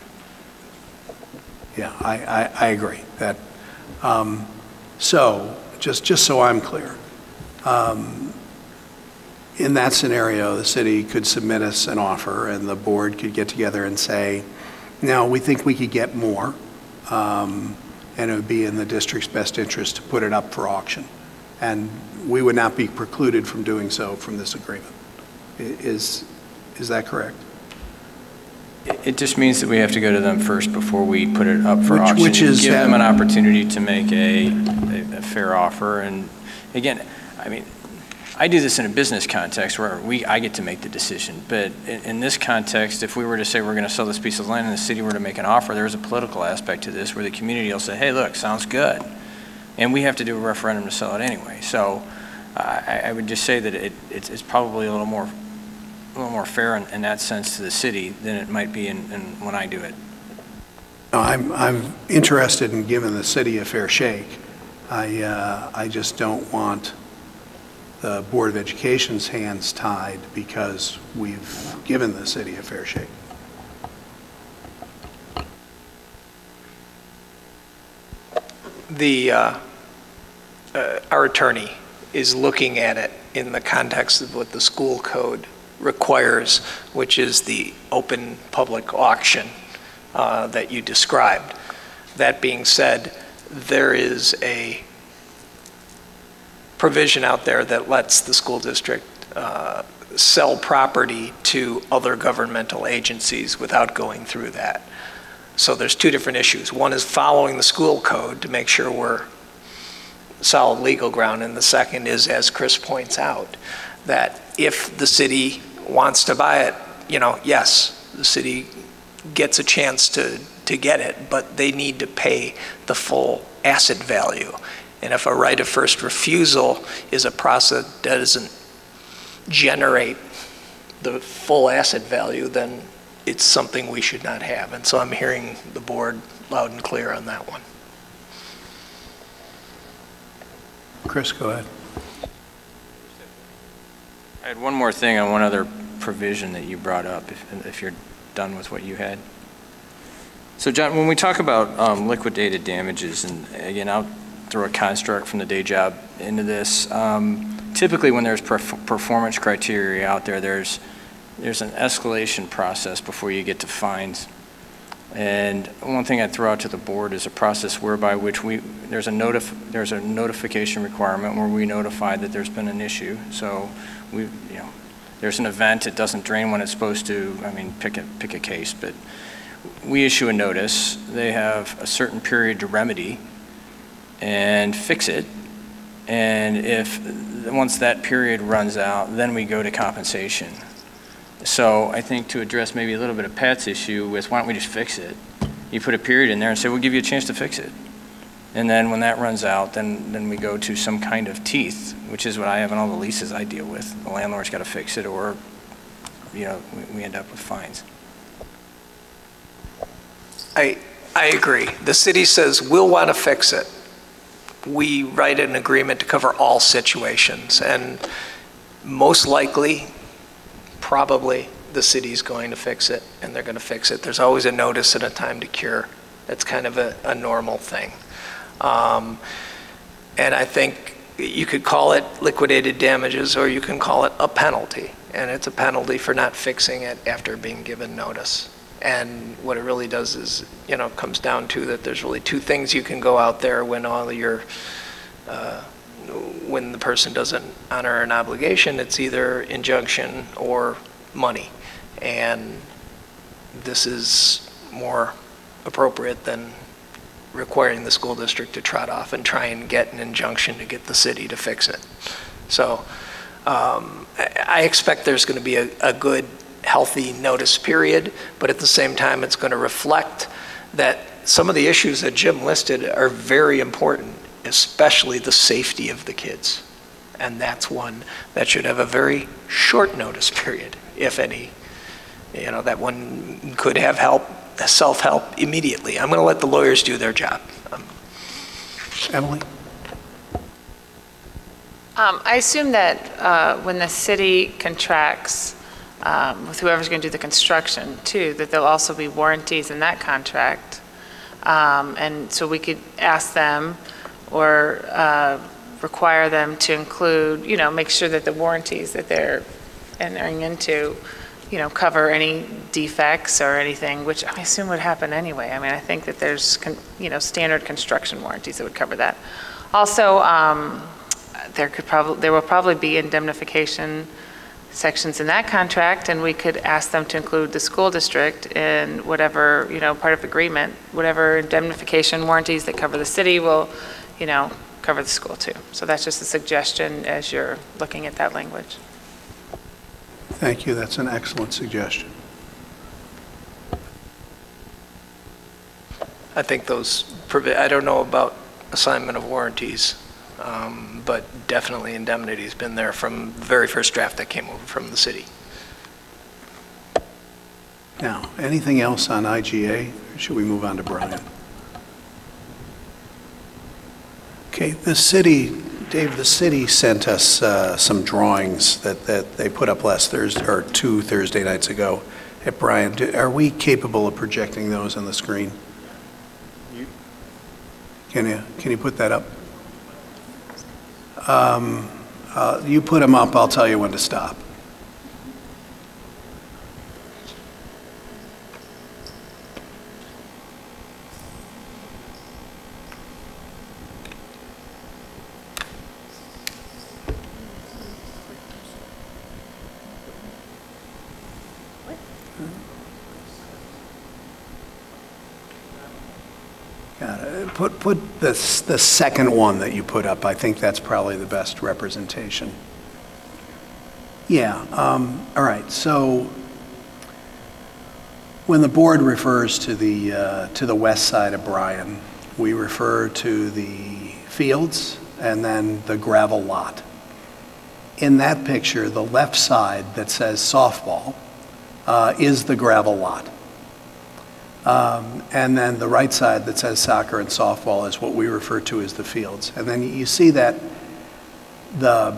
Yeah, I, I, I agree. That, um, so, just, just so I'm clear, um, in that scenario, the city could submit us an offer and the board could get together and say, no, we think we could get more, um, and it would be in the district's best interest to put it up for auction. And we would not be precluded from doing so from this agreement. I- Is, is that correct? It just means that we have to go to them first before we put it up for Which- auction. which is Give them that- an opportunity to make a, a- a fair offer. And again, I mean, I do this in a business context where we, I get to make the decision. But in, in this context, if we were to say we're going to sell this piece of land and the city were to make an offer, there's a political aspect to this where the community will say, hey, look, sounds good. And we have to do a referendum to sell it anyway. So uh, I, I would just say that it, it's, it's probably a little more a little more fair in, in that sense to the city than it might be in, in when I do it. No, I'm, I'm interested in giving the city a fair shake. I, uh, I just don't want the Board of Education's hands tied because we've given the city a fair shake. The, uh, uh, our attorney is looking at it in the context of what the school code requires, which is the open public auction uh, that you described. That being said, there is a provision out there that lets the school district uh, sell property to other governmental agencies without going through that. So there's two different issues. One is following the school code to make sure we're solid legal ground, and the second is, as Chris points out, that if the city wants to buy it, you know, yes, the city gets a chance to, to get it, but they need to pay the full asset value. And if a right of first refusal is a process that doesn't generate the full asset value, then it's something we should not have. And so I'm hearing the board loud and clear on that one. Chris, go ahead. I had one more thing on one other provision that you brought up, if, if you're done with what you had. So John, when we talk about um, liquidated damages, and again, I'll throw a construct from the day job into this. Um, typically when there's perf performance criteria out there, there's, there's an escalation process before you get to fines. And one thing I'd throw out to the board is a process whereby which we, there's a notif there's a notification requirement where we notify that there's been an issue. So we, you know, there's an event, it doesn't drain when it's supposed to, I mean, pick a, pick a case, but we issue a notice. They have a certain period to remedy and fix it. And if, once that period runs out, then we go to compensation. So I think to address maybe a little bit of Pat's issue with why don't we just fix it? You put a period in there and say, we'll give you a chance to fix it. And then when that runs out, then, then we go to some kind of teeth, which is what I have in all the leases I deal with. The landlord's got to fix it, or, you know, we, we end up with fines. I, I agree. The city says, we'll want to fix it. We write an agreement to cover all situations, and most likely, probably, the city's going to fix it, and they're going to fix it. There's always a notice and a time to cure. That's kind of a, a normal thing. Um, and I think you could call it liquidated damages, or you can call it a penalty, and it's a penalty for not fixing it after being given notice. And what it really does is, you know, comes down to that there's really two things you can go out there when all your, uh, when the person doesn't honor an obligation. It's either injunction or money. And this is more appropriate than requiring the school district to trot off and try and get an injunction to get the city to fix it. So um, I expect there's going to be a, a good, healthy notice period, but at the same time, it's going to reflect that some of the issues that Jim listed are very important, especially the safety of the kids. And that's one that should have a very short notice period, if any. You know, that one could have help, self-help immediately. I'm going to let the lawyers do their job. Um, Emily? Um, I assume that uh, when the city contracts um, with whoever's going to do the construction too, that there'll also be warranties in that contract. Um, and so we could ask them or uh, require them to include, you know, make sure that the warranties that they're entering into, you know, cover any defects or anything, which I assume would happen anyway. I mean, I think that there's, con- you know, standard construction warranties that would cover that. Also, um, there could probably, there will probably be indemnification sections in that contract, and we could ask them to include the school district in whatever, you know, part of agreement, whatever indemnification warranties that cover the city will, you know, cover the school too. So that's just a suggestion as you're looking at that language. Thank you. That's an excellent suggestion. I think those, provi- I don't know about assignment of warranties, um, but definitely indemnity has been there from the very first draft that came over from the city. Now, anything else on I G A? Or should we move on to Brian? Okay, the city, Dave, the city sent us uh, some drawings that, that they put up last Thursday, or two Thursday nights ago at Brian. Do, are we capable of projecting those on the screen? Can you, can you put that up? Um, uh, you put them up, I'll tell you when to stop. Put, put this, the second one that you put up. I think that's probably the best representation. Yeah, um, all right, so when the board refers to the, uh, to the west side of Bryan, we refer to the fields and then the gravel lot. In that picture, the left side that says softball uh, is the gravel lot. Um, and then the right side that says soccer and softball is what we refer to as the fields. And then you see that the,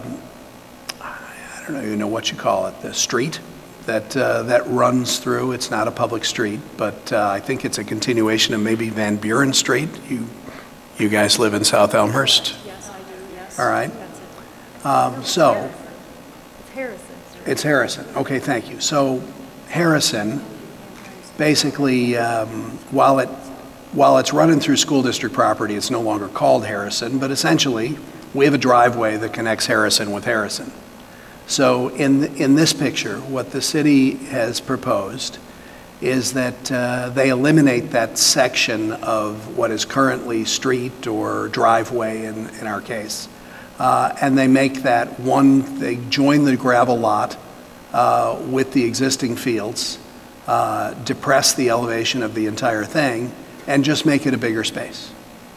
I don't even know what you call it, the street that, uh, that runs through. It's not a public street, but uh, I think it's a continuation of maybe Van Buren Street. You, you guys live in South Elmhurst? Yes, I do, yes. All right. Um, so. It's Harrison. It's Harrison. Okay, thank you. So Harrison, basically, um, while it while it's running through school district property, it's no longer called Harrison, but essentially, we have a driveway that connects Harrison with Harrison. So in in this picture, what the city has proposed is that uh, they eliminate that section of what is currently street or driveway in, in our case, uh, and they make that one, they join the gravel lot uh, with the existing fields, Uh, depress the elevation of the entire thing, and just make it a bigger space.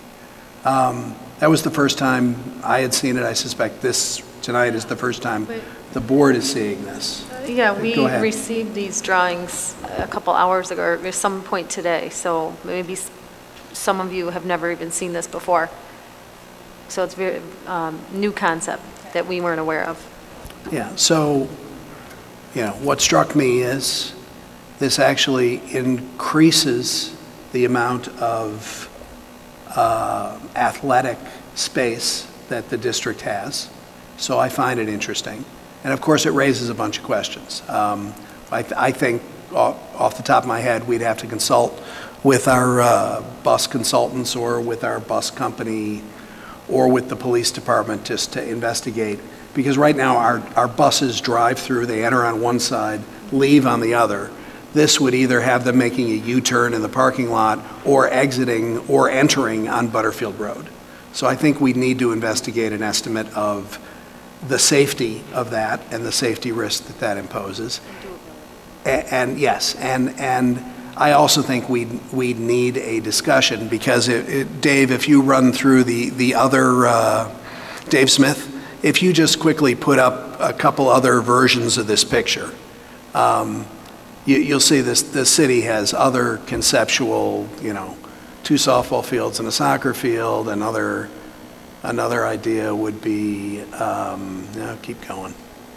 Um, that was the first time I had seen it. I suspect this tonight is the first time the board is seeing this. Yeah, we Go ahead. received these drawings a couple hours ago, or at some point today, so maybe s- some of you have never even seen this before. So it's a very um, new concept that we weren't aware of. Yeah, so, you know, what struck me is this actually increases the amount of uh, athletic space that the district has. So I find it interesting. And of course, it raises a bunch of questions. Um, I, th I think off, off the top of my head, we'd have to consult with our uh, bus consultants or with our bus company or with the police department just to investigate. Because right now, our, our buses drive through, they enter on one side, leave on the other. This would either have them making a U-turn in the parking lot or exiting or entering on Butterfield Road. So I think we need to investigate an estimate of the safety of that and the safety risk that that imposes. And, and yes, and, and I also think we we need a discussion because, it, it, Dave, if you run through the, the other, uh, Dave Smith, if you just quickly put up a couple other versions of this picture, um, You, you'll see this, the city has other conceptual, you know, two softball fields and a soccer field. Another, another idea would be, um, no, keep going.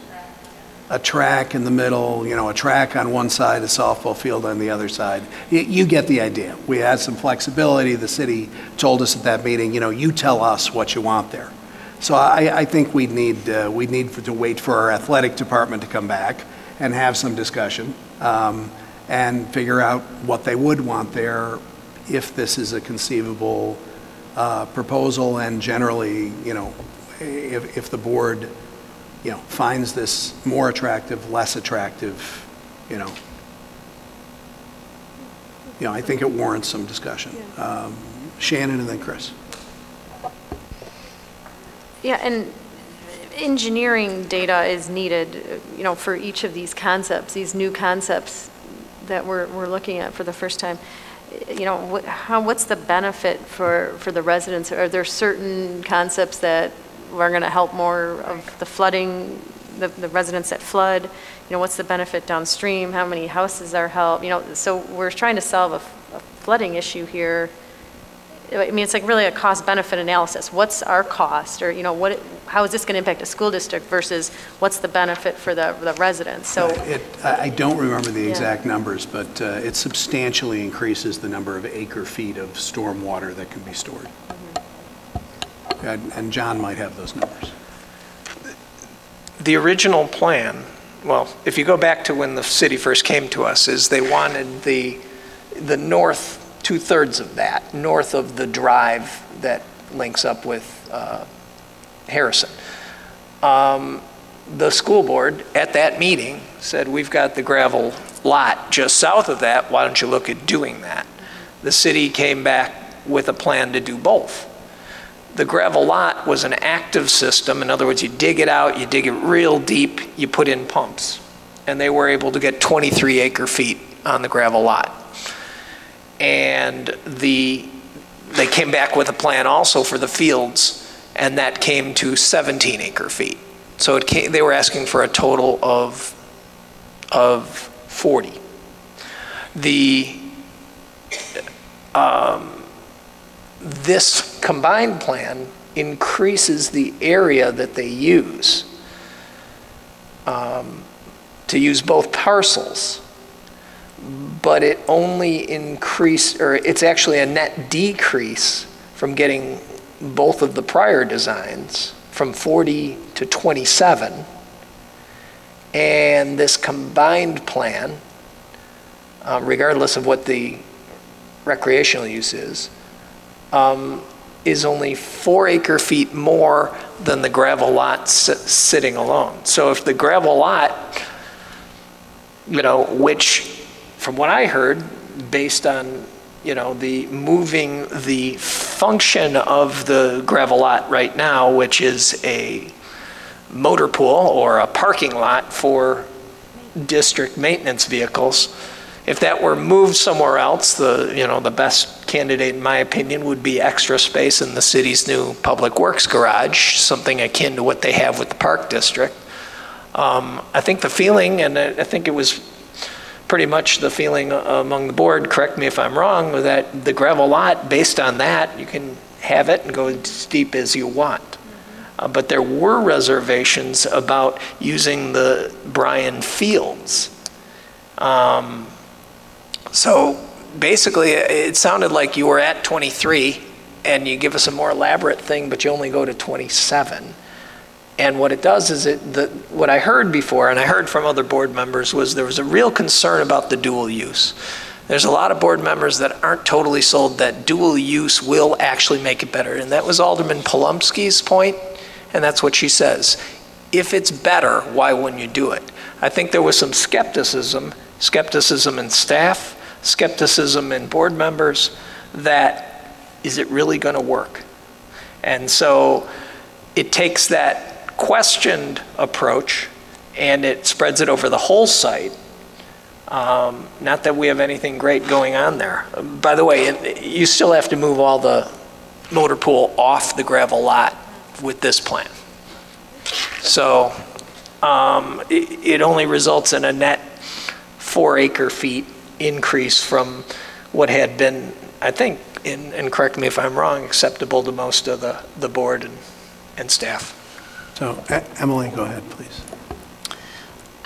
A track in the middle, you know, a track on one side, a softball field on the other side. You, you get the idea. We had some flexibility. The city told us at that meeting, you know, you tell us what you want there. So I, I think we'd need, uh, we'd need to wait for our athletic department to come back and have some discussion um, and figure out what they would want there if this is a conceivable uh, proposal, and generally, you know, if, if the board, you know, finds this more attractive, less attractive, you know, you know, I think it warrants some discussion. Um, Shannon and then Chris. Yeah, and engineering data is needed, you know, for each of these concepts, these new concepts that we're, we're looking at for the first time. You know, what, how, what's the benefit for, for the residents? Are there certain concepts that are going to help more of the flooding, the, the residents that flood? You know, what's the benefit downstream? How many houses are helped? You know, so we're trying to solve a, a flooding issue here. I mean, it's like really a cost-benefit analysis. What's our cost, or you know, what? How is this going to impact a school district versus what's the benefit for the the residents? So it, I don't remember the Yeah. exact numbers, but uh, it substantially increases the number of acre feet of storm water that can be stored. Mm-hmm. and, and John might have those numbers. The original plan, well, if you go back to when the city first came to us, is they wanted the the north. Two-thirds of that, north of the drive that links up with uh, Harrison. Um, the school board at that meeting said, we've got the gravel lot just south of that, why don't you look at doing that? The city came back with a plan to do both. The gravel lot was an active system. In other words, you dig it out, you dig it real deep, you put in pumps. And they were able to get twenty-three acre feet on the gravel lot. And the, they came back with a plan also for the fields, and that came to seventeen acre feet. So it came, they were asking for a total of, of forty. The, um, this combined plan increases the area that they use um, to use both parcels. But it only increase, or it's actually a net decrease from getting both of the prior designs from forty to twenty-seven. And this combined plan, uh, regardless of what the recreational use is, um, is only four acre feet more than the gravel lot sit, sitting alone. So if the gravel lot, you know, which from what I heard, based on, you know, the moving the function of the gravel lot right now, which is a motor pool or a parking lot for district maintenance vehicles, if that were moved somewhere else, the, you know, the best candidate, in my opinion, would be extra space in the city's new public works garage, something akin to what they have with the park district. Um, I think the feeling, and I think it was pretty much the feeling among the board, correct me if I'm wrong, that the gravel lot, based on that, you can have it and go as deep as you want. Mm-hmm. uh, but there were reservations about using the Bryan Fields. Um, so basically, it sounded like you were at twenty-three and you give us a more elaborate thing, but you only go to twenty-seven. And what it does is it, the, what I heard before, and I heard from other board members, was there was a real concern about the dual use. There's a lot of board members that aren't totally sold that dual use will actually make it better. And that was Alderman Polumsky's point, and that's what she says. If it's better, why wouldn't you do it? I think there was some skepticism, skepticism in staff, skepticism in board members, that is it really going to work? And so it takes that questioned approach and it spreads it over the whole site. Um, not that we have anything great going on there. By the way, you still have to move all the motor pool off the gravel lot with this plan. So um, it, it only results in a net four acre feet increase from what had been, I think, in, and correct me if I'm wrong, acceptable to most of the, the board and, and staff. So, Emily, go ahead, please.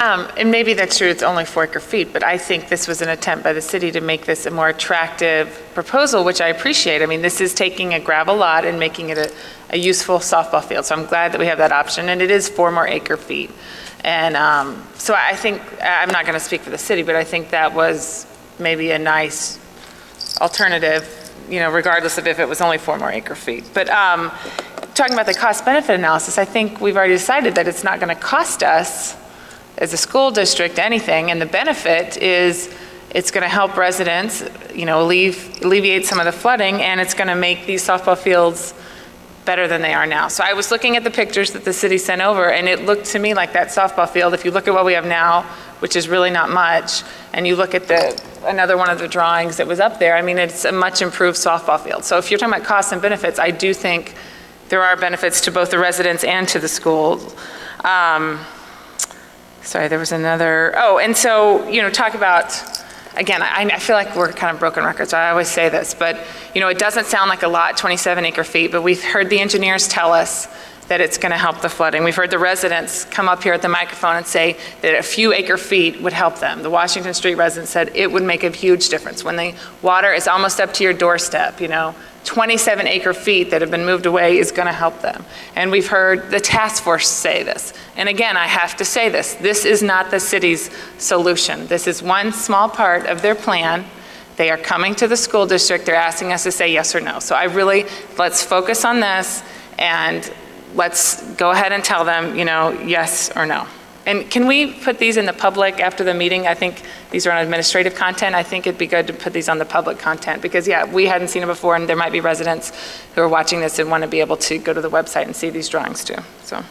Um, and maybe that's true, it's only four acre feet, but I think this was an attempt by the city to make this a more attractive proposal, which I appreciate. I mean, this is taking a gravel lot and making it a, a useful softball field. So I'm glad that we have that option, and it is four more acre feet. And um, so I think, I'm not going to speak for the city, but I think that was maybe a nice alternative, you know, regardless of if it was only four more acre feet. But um, talking about the cost benefit analysis, I think we've already decided that it's not going to cost us as a school district anything, and the benefit is it's going to help residents, you know, alleviate, alleviate some of the flooding, and it's going to make these softball fields better than they are now. So I was looking at the pictures that the city sent over, and it looked to me like that softball field, if you look at what we have now, which is really not much, and you look at the another one of the drawings that was up there, I mean, it's a much improved softball field. So if you're talking about costs and benefits, I do think there are benefits to both the residents and to the schools. Um, sorry, there was another, oh, and so, you know, talk about, again, I, I feel like we're kind of broken records. I always say this, but, you know, it doesn't sound like a lot, twenty-seven acre feet, but we've heard the engineers tell us that it's going to help the flooding. We've heard the residents come up here at the microphone and say that a few acre feet would help them. The Washington Street residents said it would make a huge difference. When the water is almost up to your doorstep, you know, twenty-seven acre feet that have been moved away is going to help them. And we've heard the task force say this. And again, I have to say this, this is not the city's solution. This is one small part of their plan. They are coming to the school district. They're asking us to say yes or no. So I really, let's focus on this, and let's go ahead and tell them, you know, yes or no. And can we put these in the public after the meeting? I think these are on administrative content. I think it'd be good to put these on the public content, because yeah, we hadn't seen it before, and there might be residents who are watching this and want to be able to go to the website and see these drawings too, so.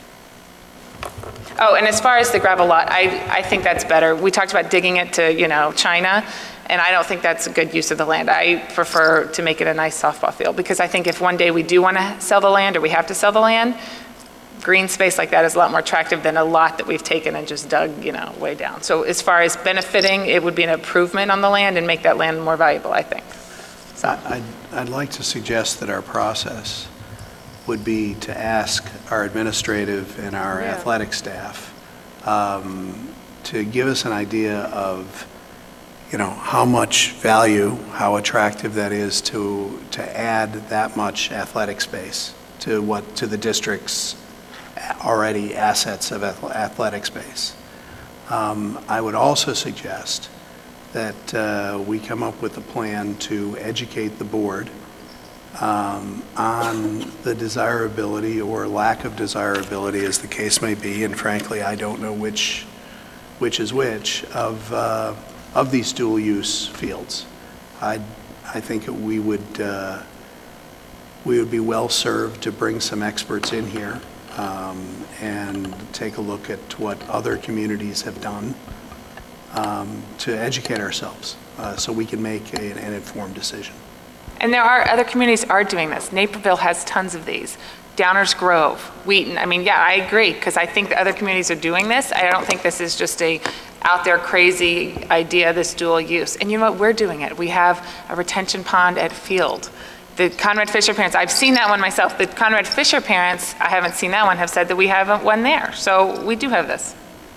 Oh, and as far as the gravel lot, I, I think that's better. We talked about digging it to, you know, China, and I don't think that's a good use of the land. I prefer to make it a nice softball field, because I think if one day we do want to sell the land, or we have to sell the land, green space like that is a lot more attractive than a lot that we've taken and just dug, you know, way down. So as far as benefiting, it would be an improvement on the land and make that land more valuable, I think. So. I'd, I'd like to suggest that our process would be to ask our administrative and our Yeah. athletic staff um, to give us an idea of, you know, how much value, how attractive that is to to add that much athletic space to what to the district's already assets of athletic space. Um, I would also suggest that uh, we come up with a plan to educate the board um, on the desirability or lack of desirability, as the case may be, and frankly, I don't know which which is which of uh, of these dual use fields. I I think we would uh, we would be well served to bring some experts in here um, and take a look at what other communities have done um, to educate ourselves uh, so we can make a, an informed decision. And there are, other communities are doing this. Naperville has tons of these. Downers Grove, Wheaton, I mean, yeah, I agree, because I think the other communities are doing this. I don't think this is just a out there crazy idea, this dual use. And you know what, we're doing it. We have a retention pond at Field. The Conrad Fisher parents, I've seen that one myself. The Conrad Fisher parents, I haven't seen that one, have said that we have one there. So we do have this.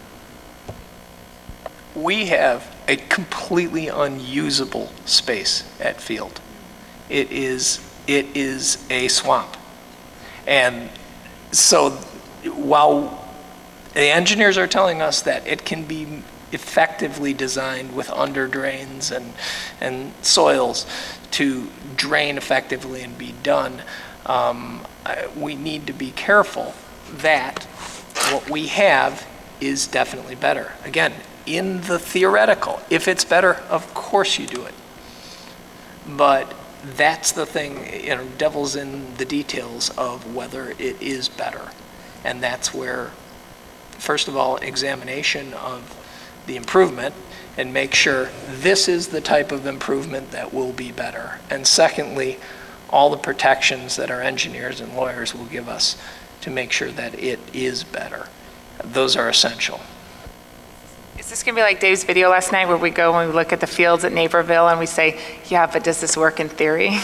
We have a completely unusable space at Field. It is, it is a swamp. And so while the engineers are telling us that it can be effectively designed with under drains and, and soils to drain effectively and be done, um, we need to be careful that what we have is definitely better. Again, in the theoretical, if it's better, of course you do it. But that's the thing, you know, devil's in the details of whether it is better. And that's where, first of all, examination of the improvement and make sure this is the type of improvement that will be better. And secondly, all the protections that our engineers and lawyers will give us to make sure that it is better. Those are essential. Is this going to be like Dave's video last night where we go and we look at the fields at Naperville and we say, yeah, but does this work in theory?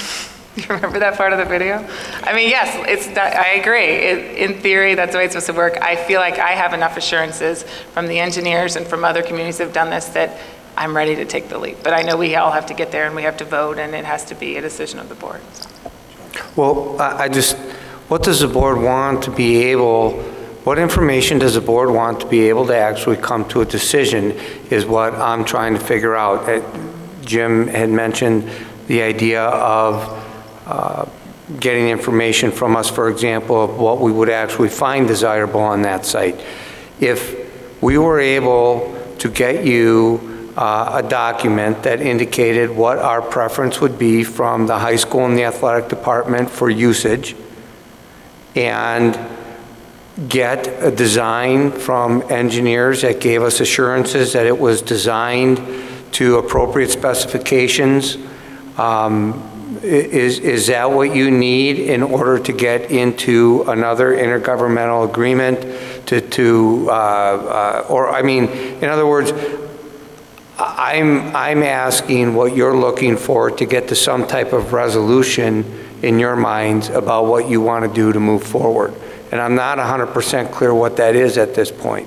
You remember that part of the video? I mean, yes, it's, I agree. It, in theory, that's the way it's supposed to work. I feel like I have enough assurances from the engineers and from other communities that have done this that I'm ready to take the leap. But I know we all have to get there and we have to vote and it has to be a decision of the board. So. Well, I I just, what does the board want to be able, what information does the board want to be able to actually come to a decision is what I'm trying to figure out. Uh, Jim had mentioned the idea of uh, getting information from us, for example, of what we would actually find desirable on that site. If we were able to get you uh, a document that indicated what our preference would be from the high school and the athletic department for usage, and get a design from engineers that gave us assurances that it was designed to appropriate specifications, um, Is, is that what you need in order to get into another intergovernmental agreement to, to uh, uh, or I mean, in other words, I'm, I'm asking what you're looking for to get to some type of resolution in your minds about what you want to do to move forward. And I'm not one hundred percent clear what that is at this point.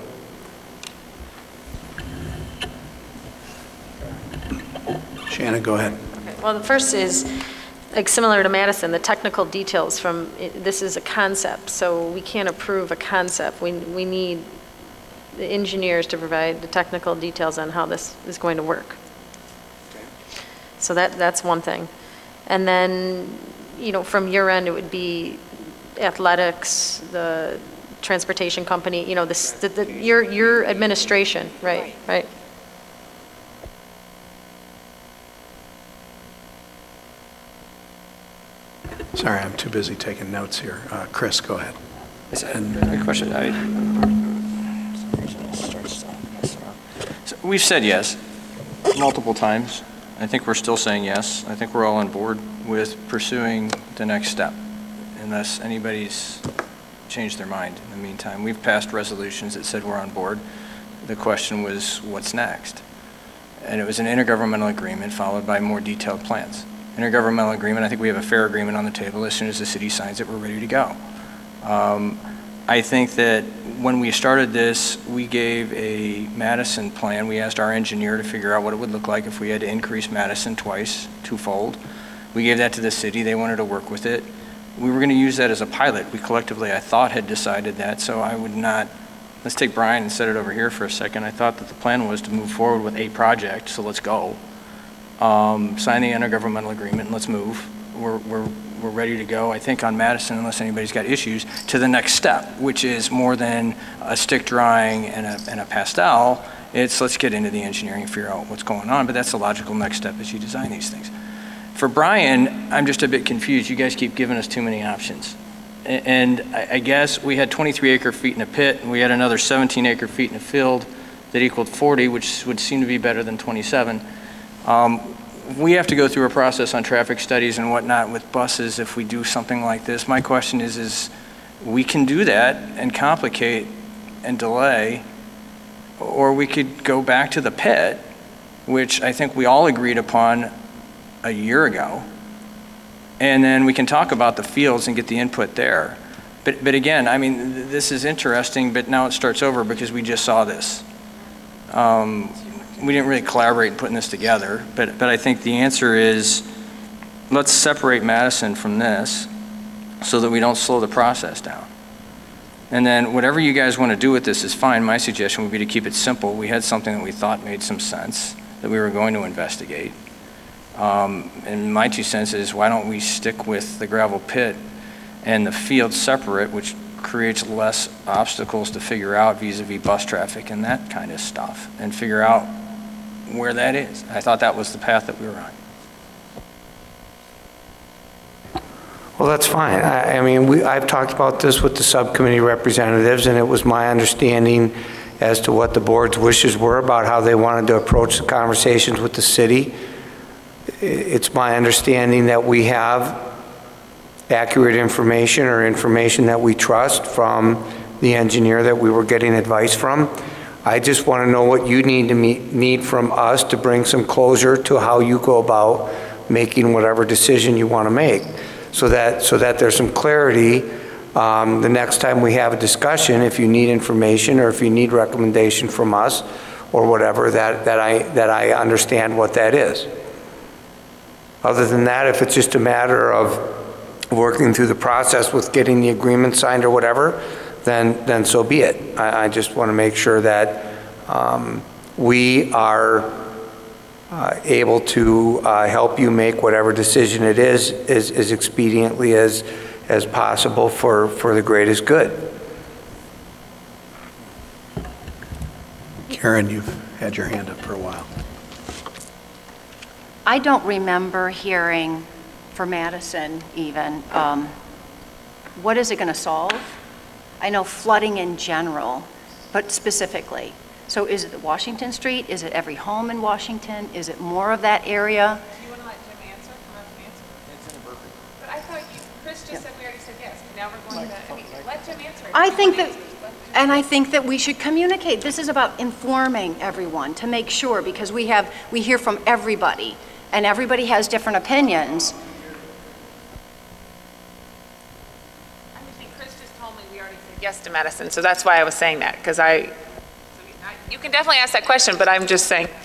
Shannon, go ahead. Okay. Well, the first is, like similar to Madison, the technical details from, this is a concept, so we can't approve a concept. We, we need the engineers to provide the technical details on how this is going to work. Okay. So that, that's one thing. And then, you know, from your end, it would be athletics, the transportation company, you know, this, the, the, your, your administration, right, right. Sorry, I'm too busy taking notes here. Uh, Chris, go ahead. And a question. I, so we've said yes multiple times. I think we're still saying yes. I think we're all on board with pursuing the next step, unless anybody's changed their mind in the meantime. We've passed resolutions that said we're on board. The question was, what's next? And it was an intergovernmental agreement followed by more detailed plans. Intergovernmental agreement, I think we have a fair agreement on the table. As soon as the city signs it, we're ready to go. Um, I think that when we started this, we gave a Madison plan. We asked our engineer to figure out what it would look like if we had to increase Madison twice, twofold. We gave that to the city. They wanted to work with it. We were going to use that as a pilot. We collectively, I thought, had decided that, so I would not, let's take Brian and set it over here for a second. I thought that the plan was to move forward with a project, so let's go. Um, sign the intergovernmental agreement and let's move. We're, we're, we're ready to go, I think, on Madison, unless anybody's got issues, to the next step, which is more than a stick drawing and a, and a pastel. It's let's get into the engineering and figure out what's going on, but that's the logical next step as you design these things. For Brian, I'm just a bit confused. You guys keep giving us too many options. And I guess we had twenty-three acre feet in a pit, and we had another seventeen acre feet in a field that equaled forty, which would seem to be better than twenty-seven. Um, we have to go through a process on traffic studies and whatnot with buses if we do something like this. My question is, is we can do that and complicate and delay, or we could go back to the pit, which I think we all agreed upon a year ago, and then we can talk about the fields and get the input there. But, but again, I mean, this is interesting, but now it starts over because we just saw this. Um, we didn't really collaborate in putting this together, but, but I think the answer is let's separate Madison from this so that we don't slow the process down. And then whatever you guys want to do with this is fine. My suggestion would be to keep it simple. We had something that we thought made some sense that we were going to investigate. Um, and my two cents is, why don't we stick with the gravel pit and the field separate, which creates less obstacles to figure out vis-a-vis bus traffic and that kind of stuff, and figure out where that is. I thought that was the path that we were on. Well, that's fine. I, I mean, we, I've talked about this with the subcommittee representatives, and it was my understanding as to what the board's wishes were about how they wanted to approach the conversations with the city. It's my understanding that we have accurate information or information that we trust from the engineer that we were getting advice from. I just want to know what you need to meet, need from us to bring some closure to how you go about making whatever decision you want to make, so that, so that there's some clarity. Um, the next time we have a discussion, if you need information or if you need recommendation from us or whatever, that, that, I, that I understand what that is. Other than that, if it's just a matter of working through the process with getting the agreement signed or whatever, then, then so be it. I, I just want to make sure that um, we are uh, able to uh, help you make whatever decision it is, as, as expediently as, as possible for, for the greatest good. Karen, you've had your hand up for a while. I don't remember hearing for Madison even, um, what is it going to solve? I know flooding in general, but specifically. So is it Washington Street? Is it every home in Washington? Is it more of that area? Do you want to let Jim answer? Come up and answer. It's inappropriate. But I thought you, Chris just yeah. said we already said yes, but now we're going to, I mean, let Jim answer. I think that, and I think that we should communicate. This is about informing everyone to make sure, because we have, we hear from everybody, and everybody has different opinions. Yes to Madison, so that's why I was saying that, because I, you can definitely ask that question, but I'm just saying.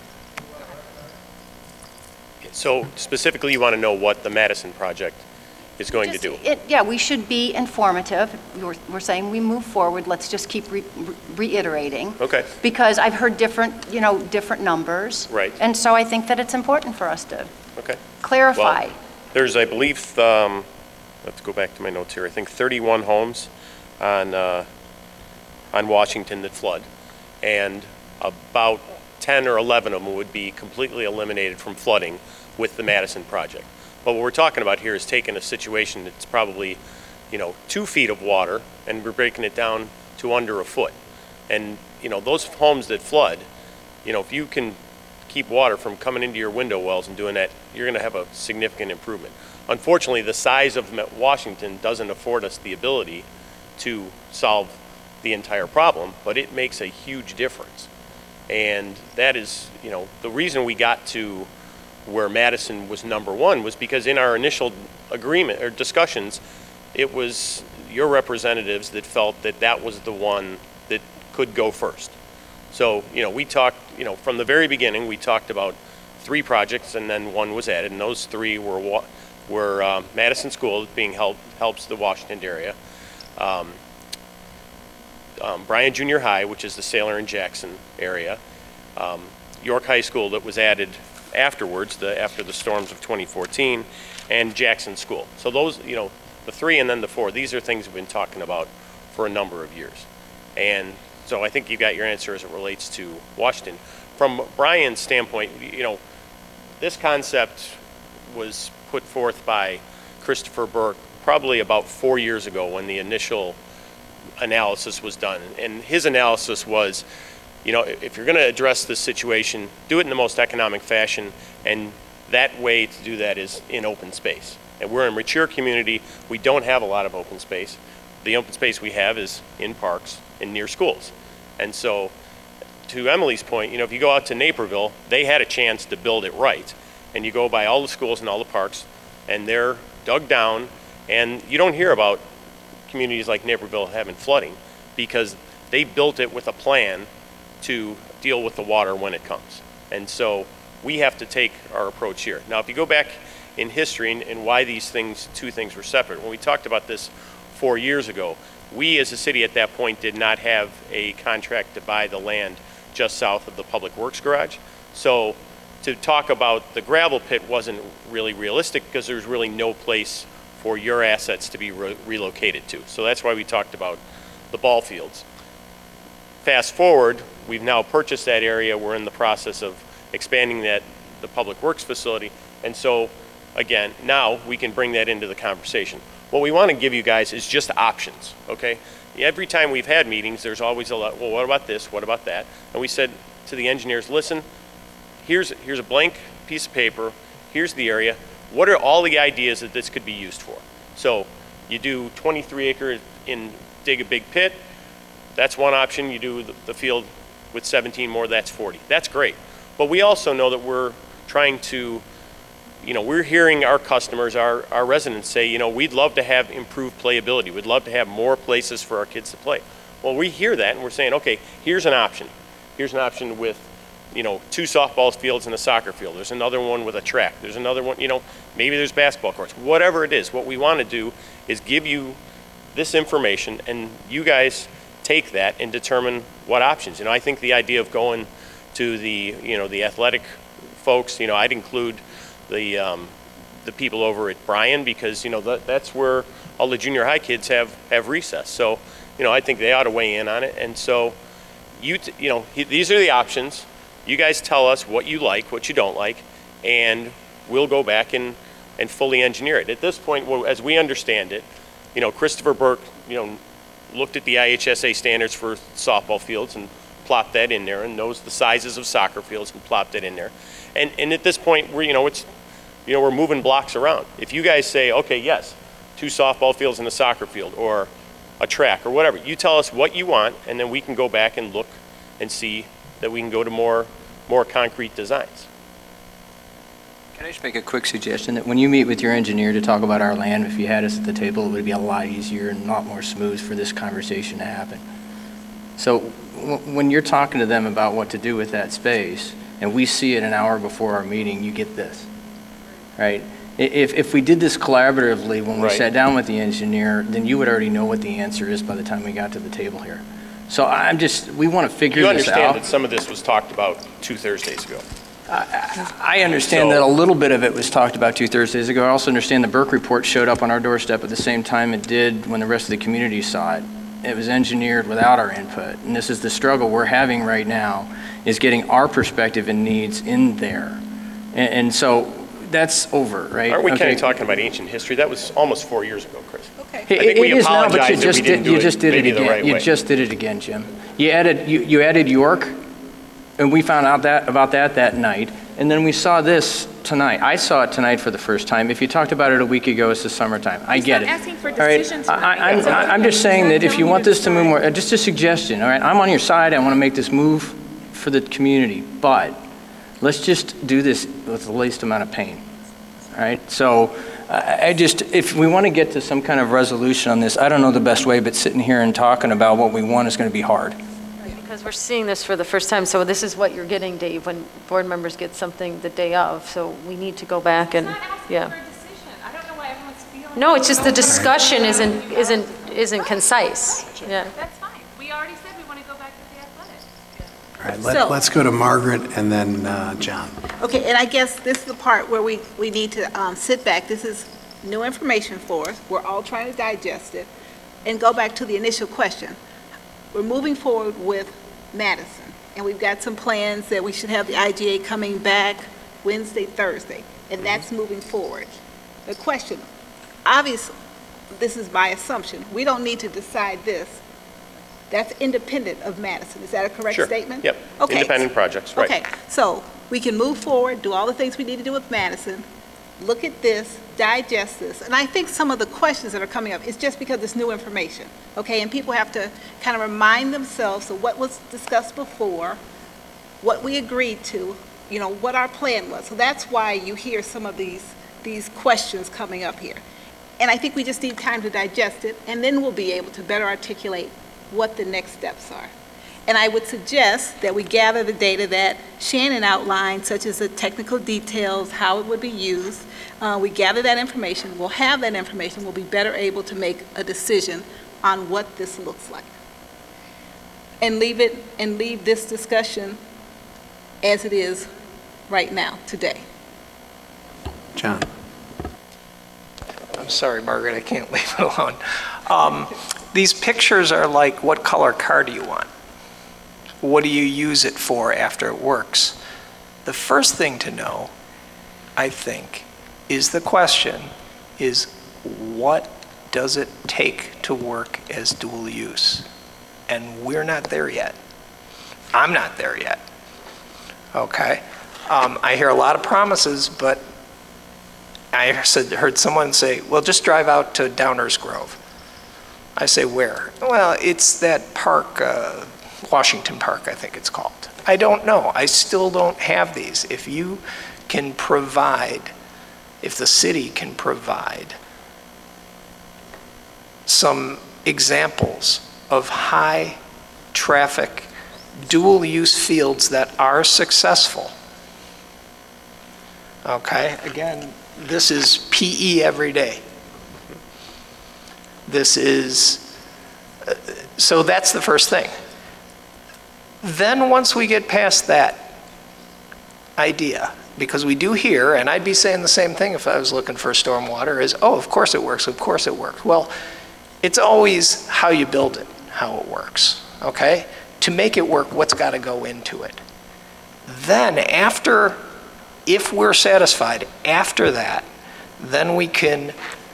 So specifically, you want to know what the Madison project is going Just, to do? It, yeah, we should be informative. We're, we're saying we move forward. Let's just keep re reiterating. Okay. Because I've heard different, you know, different numbers. Right. And so I think that it's important for us to okay. clarify. Well, there's, I believe, um, let's go back to my notes here. I think thirty-one homes on uh, on Washington that flood, and about ten or eleven of them would be completely eliminated from flooding with the Madison project. But what we're talking about here is taking a situation that's probably, you know, two feet of water, and we're breaking it down to under a foot. And you know, those homes that flood, you know, if you can keep water from coming into your window wells and doing that, you're going to have a significant improvement. Unfortunately, the size of Washington doesn't afford us the ability to solve the entire problem, but it makes a huge difference. And that is, you know, the reason we got to where Madison was number one was because in our initial agreement or discussions, it was your representatives that felt that that was the one that could go first. So, you know, we talked, you know, from the very beginning, we talked about three projects and then one was added, and those three were, were uh, Madison School being help, helps the Washington area, Um, um, Bryan Junior High, which is the Saylor and Jackson area, um, York High School that was added afterwards, the, after the storms of twenty fourteen, and Jackson School. So those, you know, the three and then the four, these are things we've been talking about for a number of years. And so I think you got your answer as it relates to Washington. From Brian's standpoint, you know, this concept was put forth by Christopher Burke probably about four years ago when the initial analysis was done. And his analysis was, you know, if you're going to address this situation, do it in the most economic fashion, and that way to do that is in open space. And we're a mature community. We don't have a lot of open space. The open space we have is in parks and near schools. And so, to Emily's point, you know, if you go out to Naperville, they had a chance to build it right. And you go by all the schools and all the parks, and they're dug down. And you don't hear about communities like Naperville having flooding because they built it with a plan to deal with the water when it comes. And so we have to take our approach here. Now, if you go back in history and, and why these things, two things were separate, when we talked about this four years ago, we as a city at that point did not have a contract to buy the land just south of the Public Works garage. So to talk about the gravel pit wasn't really realistic because there's really no place for your assets to be re relocated to. So that's why we talked about the ball fields. Fast forward, we've now purchased that area. We're in the process of expanding that, the Public Works facility. And so, again, now we can bring that into the conversation. What we want to give you guys is just options, okay? Every time we've had meetings, there's always a lot, well, what about this? What about that? And we said to the engineers, listen, here's, here's a blank piece of paper. Here's the area. What are all the ideas that this could be used for? So you do twenty-three acre in dig a big pit. That's one option. You do the, the field with seventeen more, that's forty. That's great. But we also know that we're trying to, you know, we're hearing our customers, our, our residents say, you know, we'd love to have improved playability. We'd love to have more places for our kids to play. Well, we hear that and we're saying, okay, here's an option. Here's an option with, you know, two softball fields and a soccer field. There's another one with a track. There's another one, you know, maybe there's basketball courts. Whatever it is, what we want to do is give you this information and you guys take that and determine what options. You know, I think the idea of going to the, you know, the athletic folks, you know, I'd include the um, the people over at Bryan because, you know, that, that's where all the junior high kids have, have recess. So, you know, I think they ought to weigh in on it. And so, you, t you know, he, these are the options. You guys tell us what you like, what you don't like, and we'll go back and, and fully engineer it. At this point, well, as we understand it, you know, Christopher Burke, you know, looked at the I H S A standards for softball fields and plopped that in there, and knows the sizes of soccer fields and plopped it in there. And, and at this point, we're, you know, it's, you know, we're moving blocks around. If you guys say, okay, yes, two softball fields and a soccer field, or a track, or whatever, you tell us what you want, and then we can go back and look and see that we can go to more, more concrete designs. Can I just make a quick suggestion that when you meet with your engineer to talk about our land, if you had us at the table, it would be a lot easier and a lot more smooth for this conversation to happen. So w when you're talking to them about what to do with that space, and we see it an hour before our meeting, you get this, right? If, if we did this collaboratively when we Right. sat down with the engineer, then you would already know what the answer is by the time we got to the table here. So I'm just, we want to figure You this out. understand that some of this was talked about two Thursdays ago. I understand So- that a little bit of it was talked about two Thursdays ago. I also understand the Burke report showed up on our doorstep at the same time it did when the rest of the community saw it. It was engineered without our input, and this is the struggle we're having right now, is getting our perspective and needs in there. And, and so that's over, right? Aren't we Okay. kind of talking about ancient history? That was almost four years ago, Chris. Okay. It, I think we it is now, but apologize you that just we didn't did, do you it just did it maybe the again. right You way. just did it again, Jim. You added, you, you added York, and we found out that, about that that night, and then we saw this tonight. I saw it tonight for the first time. If you talked about it a week ago, it's the summertime. I get it. asking for All right? decisions I- tonight. I- I'm, That's all. I'm just saying that if you telling want you to this to move decide. more, uh, just a suggestion, all right? I'm on your side. I want to make this move for the community, but let's just do this with the least amount of pain. All right, so I I just, if we want to get to some kind of resolution on this, I don't know the best way, but sitting here and talking about what we want is going to be hard. Because we're seeing this for the first time, so this is what you're getting, Dave, when board members get something the day of, so we need to go back and, It's not asking yeah. for a decision. I don't know why everyone's feeling. No, it's just the discussion isn't, isn't, isn't concise, yeah. That's fine. We already said we want to go back to the athletic. All right, So- let, let's go to Margaret and then uh, John. Okay, and I guess this is the part where we, we need to um, sit back. This is new information for us. We're all trying to digest it and go back to the initial question. We're moving forward with Madison, and we've got some plans that we should have the I G A coming back Wednesday, Thursday, and that's moving forward. The question, obviously, this is my assumption, we don't need to decide this. That's independent of Madison. Is that a correct Sure. statement? Yep. Okay. Independent projects, right. Okay, so we can move forward, do all the things we need to do with Madison, look at this, digest this. And I think some of the questions that are coming up is just because it's new information, okay? And people have to kind of remind themselves of what was discussed before, what we agreed to, you know, what our plan was. So that's why you hear some of these, these questions coming up here. And I think we just need time to digest it, and then we'll be able to better articulate what the next steps are. And I would suggest that we gather the data that Shannon outlined, such as the technical details, how it would be used. Uh, we gather that information, we'll have that information, we'll be better able to make a decision on what this looks like. And leave it, and leave this discussion as it is right now, today. John. I'm sorry, Margaret, I can't leave it alone. Um, These pictures are like, what color car do you want? What do you use it for after it works? The first thing to know, I think, is the question is, what does it take to work as dual use? And we're not there yet. I'm not there yet. Okay? Um, I hear a lot of promises, but I said, heard someone say, well, just drive out to Downers Grove. I say, where? Well, it's that park, uh, Washington Park, I think it's called. I don't know. I still don't have these. If you can provide if the city can provide some examples of high-traffic, dual-use fields that are successful. Okay, again, this is P E every day. This is, uh, so that's the first thing. Then once we get past that idea, because we do hear, and I'd be saying the same thing if I was looking for stormwater, is, oh, of course it works, of course it works. Well, it's always how you build it, how it works, okay? To make it work, what's got to go into it? Then after, if we're satisfied, after that, then we can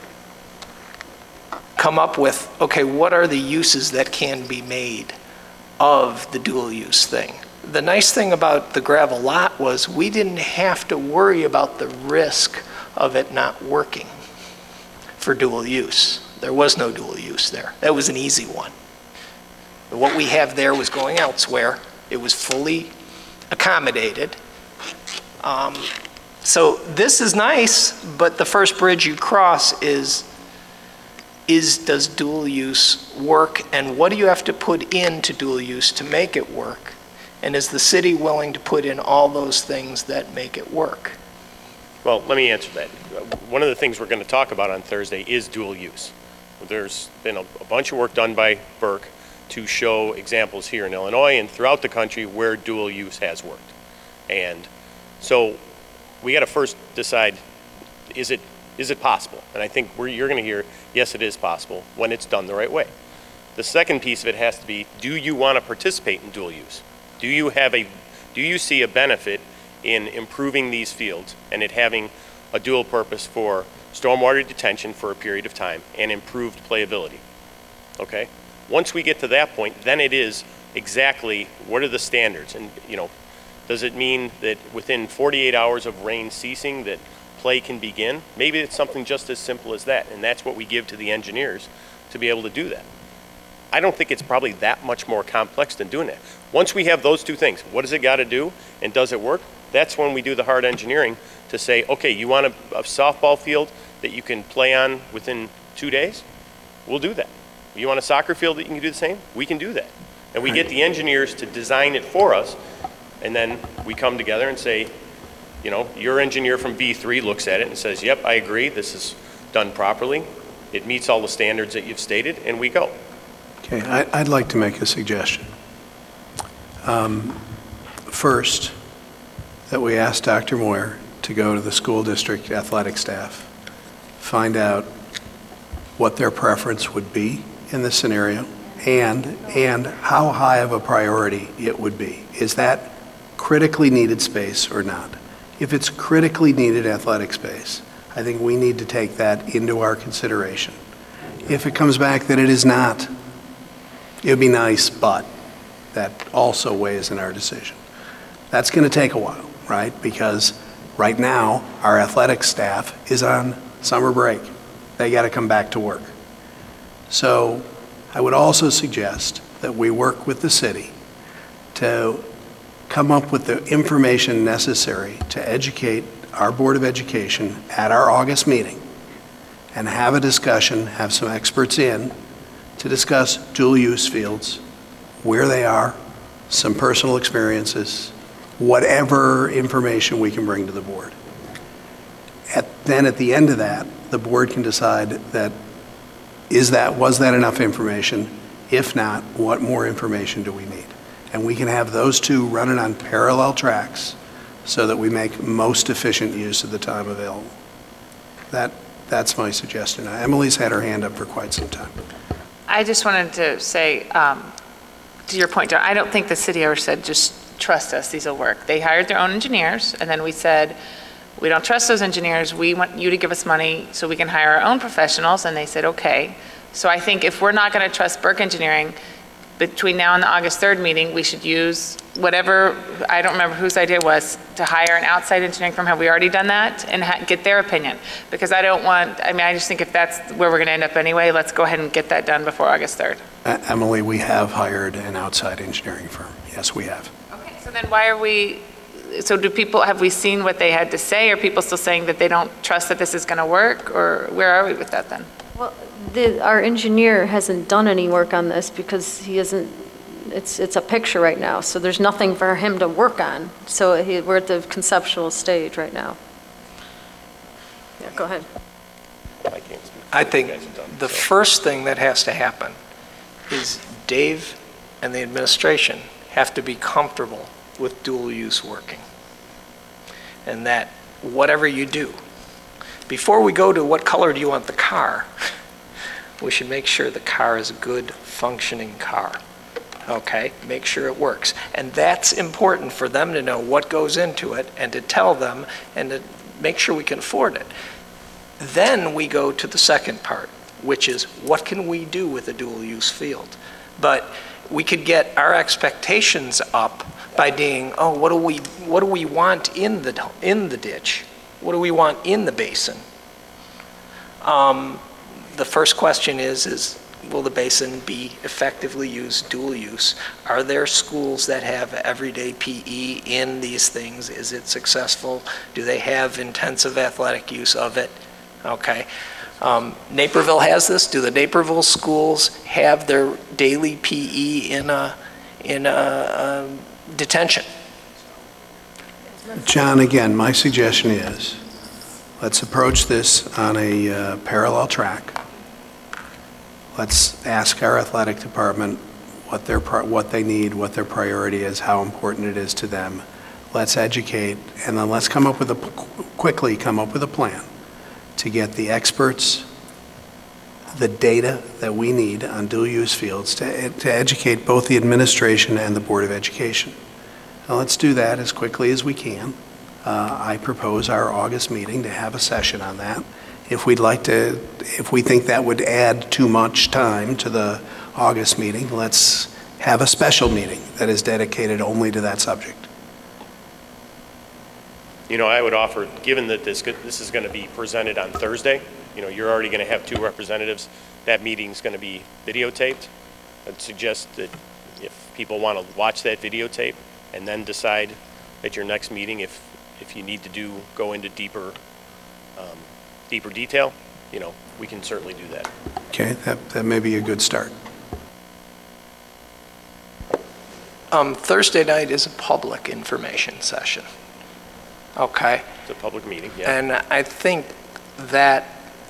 come up with, okay, what are the uses that can be made of the dual use thing? The nice thing about the gravel lot was we didn't have to worry about the risk of it not working for dual use. There was no dual use there. That was an easy one. What we have there was going elsewhere. It was fully accommodated. Um, so this is nice, but the first bridge you cross is, is does dual use work, and what do you have to put into dual use to make it work? And is the city willing to put in all those things that make it work? Well, let me answer that. One of the things we're going to talk about on Thursday is dual use. There's been a, a bunch of work done by Burke to show examples here in Illinois and throughout the country where dual use has worked. And so we got to first decide, is it is it possible? And I think we're, you're going to hear, yes, it is possible when it's done the right way. The second piece of it has to be, do you want to participate in dual use? Do you have a, do you see a benefit in improving these fields and it having a dual purpose for stormwater detention for a period of time and improved playability? Okay? Once we get to that point, then it is exactly what are the standards, and you know, does it mean that within forty-eight hours of rain ceasing that play can begin? Maybe it's something just as simple as that, and that's what we give to the engineers to be able to do that. I don't think it's probably that much more complex than doing that. Once we have those two things, what does it got to do and does it work? That's when we do the hard engineering to say, okay, you want a, a softball field that you can play on within two days? We'll do that. You want a soccer field that you can do the same? We can do that. And we get the engineers to design it for us, and then we come together and say, you know, your engineer from B three looks at it and says, yep, I agree, this is done properly. It meets all the standards that you've stated, and we go. Okay, I, I'd like to make a suggestion. Um, first, that we ask Doctor Moyer to go to the school district athletic staff, find out what their preference would be in this scenario, and, and how high of a priority it would be. Is that critically needed space or not? If it's critically needed athletic space, I think we need to take that into our consideration. If it comes back that it is not, it would be nice, but that also weighs in our decision. That's going to take a while, right? Because right now, our athletic staff is on summer break. They got to come back to work. So I would also suggest that we work with the city to come up with the information necessary to educate our Board of Education at our August meeting and have a discussion, have some experts in to discuss dual use fields, where they are, some personal experiences, whatever information we can bring to the board. At, then at the end of that, the board can decide that, is that, was that enough information? If not, what more information do we need? And we can have those two running on parallel tracks so that we make most efficient use of the time available. That, that's my suggestion. Emily's had her hand up for quite some time. I just wanted to say, um, to your point, I don't think the city ever said, just trust us, these will work. They hired their own engineers, and then we said, we don't trust those engineers, we want you to give us money so we can hire our own professionals, and they said, okay. So I think if we're not going to trust Burke Engineering, between now and the August third meeting, we should use whatever, I don't remember whose idea was, to hire an outside engineering firm. Have we already done that? And ha get their opinion. Because I don't want, I mean, I just think if that's where we're going to end up anyway, let's go ahead and get that done before August third. Uh, Emily, we have hired an outside engineering firm. Yes, we have. Okay, so then why are we so do people, have we seen what they had to say? Are people still saying that they don't trust that this is going to work? Or where are we with that then? Well, the, our engineer hasn't done any work on this because he isn't, it's, it's a picture right now, so there's nothing for him to work on. So he, we're at the conceptual stage right now. Yeah, go ahead. I can't speak. I think You guys have done, the so. first thing that has to happen is Dave and the administration have to be comfortable with dual use working. And that whatever you do, before we go to what color do you want the car, we should make sure the car is a good functioning car. Okay, make sure it works. And that's important for them to know what goes into it and to tell them and to make sure we can afford it. Then we go to the second part, which is what can we do with a dual use field? But we could get our expectations up by being, oh, what do we what do we want in the in the ditch? What do we want in the basin? Um, the first question is is will the basin be effectively used dual use? Are there schools that have everyday P E in these things? Is it successful? Do they have intensive athletic use of it? Okay. Um, Naperville has this. Do the Naperville schools have their daily P E in a in a um, detention? John, again, my suggestion is, let's approach this on a uh, parallel track. Let's ask our athletic department what their what they need, what their priority is, how important it is to them. Let's educate, and then let's come up with a quickly come up with a plan to get the experts, the data that we need on dual-use fields to, to educate both the administration and the Board of Education. Now let's do that as quickly as we can. Uh, I propose our August meeting to have a session on that. If we'd like to, if we think that would add too much time to the August meeting, let's have a special meeting that is dedicated only to that subject. You know, I would offer, given that this, this is going to be presented on Thursday, you know, you're already going to have two representatives, that meeting's going to be videotaped. I'd suggest that if people want to watch that videotape and then decide at your next meeting if, if you need to do, go into deeper, um, deeper detail, you know, we can certainly do that. Okay, that, that may be a good start. Um, Thursday night is a public information session. Okay. It's a public meeting, yeah. And I think that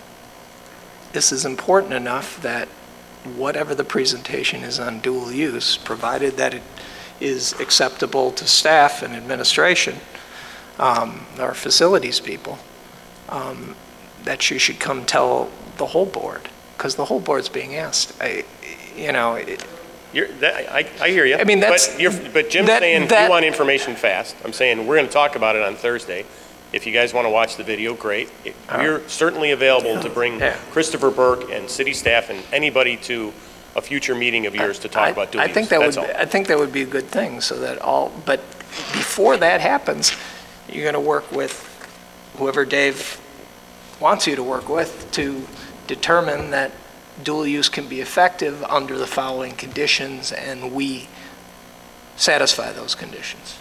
this is important enough that whatever the presentation is on dual use, provided that it is acceptable to staff and administration, um, our facilities people, um, that you should come tell the whole board, because the whole board's being asked. I, you know, it, You're, that, I, I hear you. I mean, that's- But, you're, but Jim's that- saying that- you want information fast. I'm saying we're going to talk about it on Thursday. If you guys want to watch the video, great. It- We're certainly available to bring Yeah. Christopher Burke and city staff and anybody to a future meeting of yours to talk I- about dual I use. think that That's would, all. I think that would be a good thing, so that all, but before that happens, you're going to work with whoever Dave wants you to work with to determine that dual use can be effective under the following conditions, and we satisfy those conditions.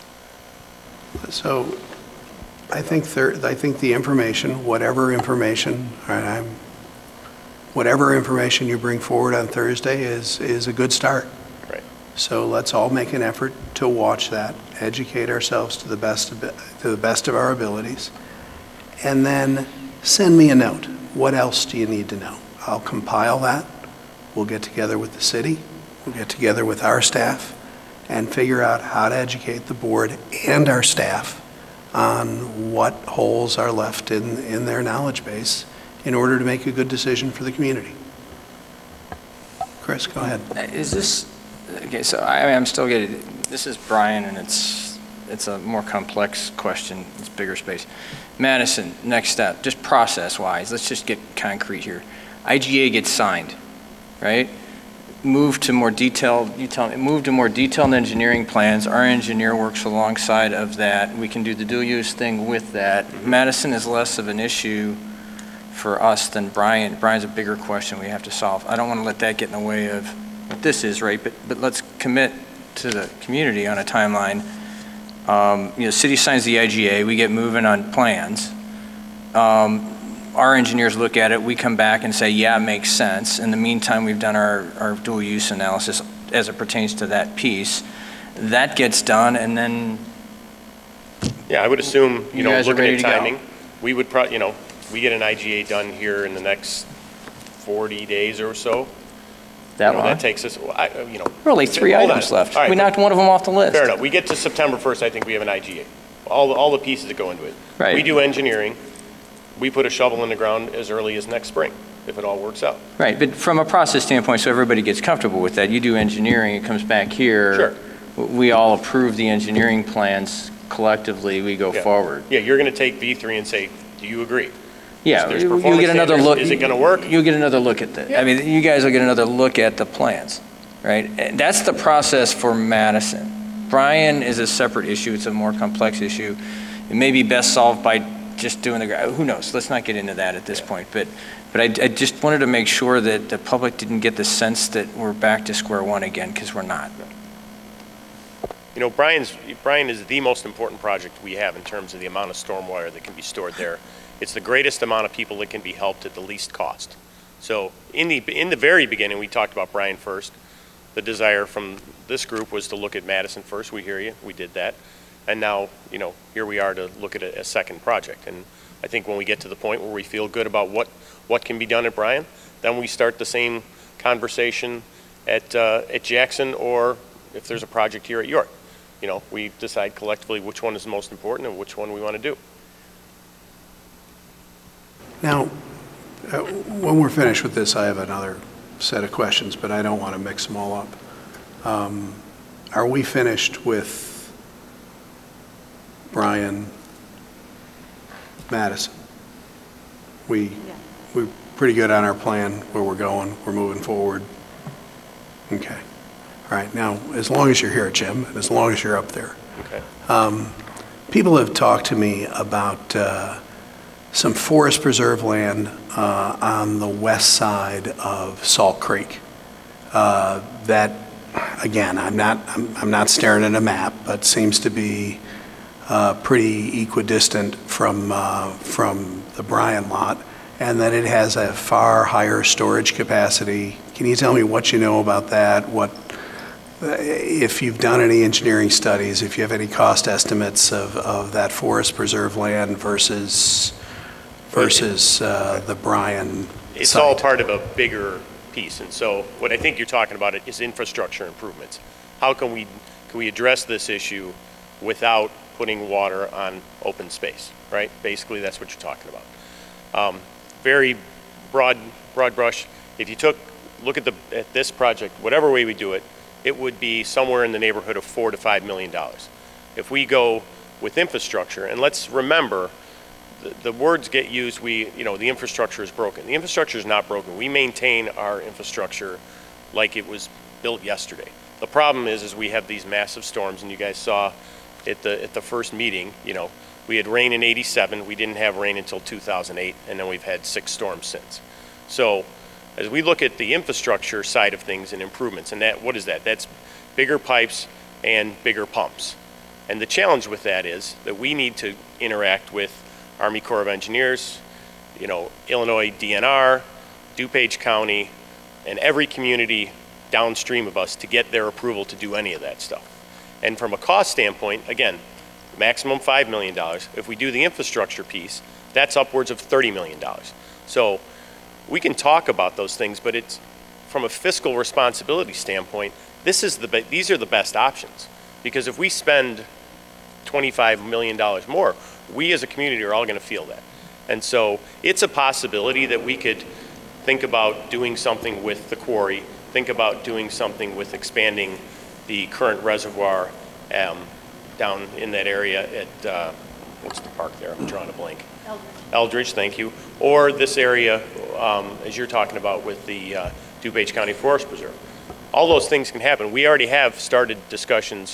So I think there, I think the information, whatever information, all right, I'm, whatever information you bring forward on Thursday is, is a good start. Right. So let's all make an effort to watch that, educate ourselves to the best of, to the best of our abilities, and then send me a note. What else do you need to know? I'll compile that. We'll get together with the city. We'll get together with our staff and figure out how to educate the board and our staff on what holes are left in, in their knowledge base in order to make a good decision for the community. Chris, go ahead. Is this, okay, so I, I'm still getting, this is Brian, and it's, it's a more complex question, it's bigger space. Madison, next step, just process-wise, let's just get concrete here. I G A gets signed, right? Move to more detailed, you tell me, move to more detailed engineering plans. Our engineer works alongside of that. We can do the dual use thing with that. Mm-hmm. Madison is less of an issue for us than Brian. Brian's a bigger question we have to solve. I don't want to let that get in the way of what this is, right? But, but let's commit to the community on a timeline. Um, You know, city signs the I G A, we get moving on plans. Um, Our engineers look at it, we come back and say, yeah, it makes sense. In the meantime, we've done our, our dual use analysis as it pertains to that piece. That gets done, and then Yeah, I would assume, you You know, guys are looking ready at to go. timing, we would probably, you know, we get an I G A done here in the next forty days or so. that You know, long. That takes us, I- you know. Really, three hold on. items left. All right, We but- knocked one of them off the list. Fair enough. We get to September first, I think we have an I G A. All, the- all the pieces that go into it. Right. We do engineering. We put a shovel in the ground as early as next spring, if it all works out. Right, but from a process standpoint, so everybody gets comfortable with that, you do engineering, it comes back here. Sure. We all approve the engineering plans collectively, we go Yeah. forward. Yeah, you're going to take V three and say, do you agree? Yeah, There's you- you'll performance get another standards. look. Is it gonna work? You'll get another look at the, I mean, you guys will get another look at the plans, right? And that's the process for Madison. Bryan is a separate issue, it's a more complex issue. It may be best solved by just doing the, gra- who knows? Let's not get into that at this point. But, but I, I just wanted to make sure that the public didn't get the sense that we're back to square one again, because we're not. You know, Brian's, Brian is the most important project we have in terms of the amount of stormwater that can be stored there. It's the greatest amount of people that can be helped at the least cost. So in the, in the very beginning, we talked about Brian first. The desire from this group was to look at Madison first. We hear you. We did that. And now, you know, here we are to look at a, a second project. And I think when we get to the point where we feel good about what, what can be done at Bryan, then we start the same conversation at, uh, at Jackson, or if there's a project here at York. You know, we decide collectively which one is the most important and which one we want to do. Now, uh, when we're finished with this, I have another set of questions, but I don't want to mix them all up. Um, Are we finished with Bryan, Madison? We, we're pretty good on our plan, where we're going, we're moving forward? Okay. All right, now, as long as you're here, Jim, and as long as you're up there. Okay. Um, People have talked to me about uh, some forest preserve land uh, on the west side of Salt Creek. Uh, That, again, I'm not, I'm I'm not staring at a map, but seems to be uh, pretty equidistant from, uh, from the Bryan lot, and that it has a far higher storage capacity. Can you tell me what you know about that? What, if you've done any engineering studies, if you have any cost estimates of, of that forest preserve land versus, versus uh, the Bryan It's site? all part of a bigger piece. And so what I think you're talking about is infrastructure improvements. How can we, can we address this issue without putting water on open space, right? Basically, that's what you're talking about. Um, very broad, broad brush. If you took, look at the, at this project, whatever way we do it, it would be somewhere in the neighborhood of four to five million dollars. If we go with infrastructure, and let's remember, the, the words get used, we, you know, the infrastructure is broken. The infrastructure is not broken. We maintain our infrastructure like it was built yesterday. The problem is, is we have these massive storms, and you guys saw at the, at the first meeting, you know, we had rain in eighty-seven, we didn't have rain until two thousand eight, and then we've had six storms since. So, as we look at the infrastructure side of things and improvements, and that, what is that? That's bigger pipes and bigger pumps. And the challenge with that is that we need to interact with Army Corps of Engineers, you know, Illinois D N R, DuPage County, and every community downstream of us to get their approval to do any of that stuff. And from a cost standpoint, again, maximum five million dollars. If we do the infrastructure piece, that's upwards of thirty million dollars. So we can talk about those things, but it's from a fiscal responsibility standpoint, this is the be- these are the best options. Because if we spend twenty-five million dollars more, we as a community are all going to feel that. And so it's a possibility that we could think about doing something with the quarry, think about doing something with expanding the current reservoir um, down in that area at, uh, what's the park there? I'm drawing a blank. Eldridge. Eldridge, thank you. Or this area, um, as you're talking about with the uh, DuPage County Forest Preserve. All those things can happen. We already have started discussions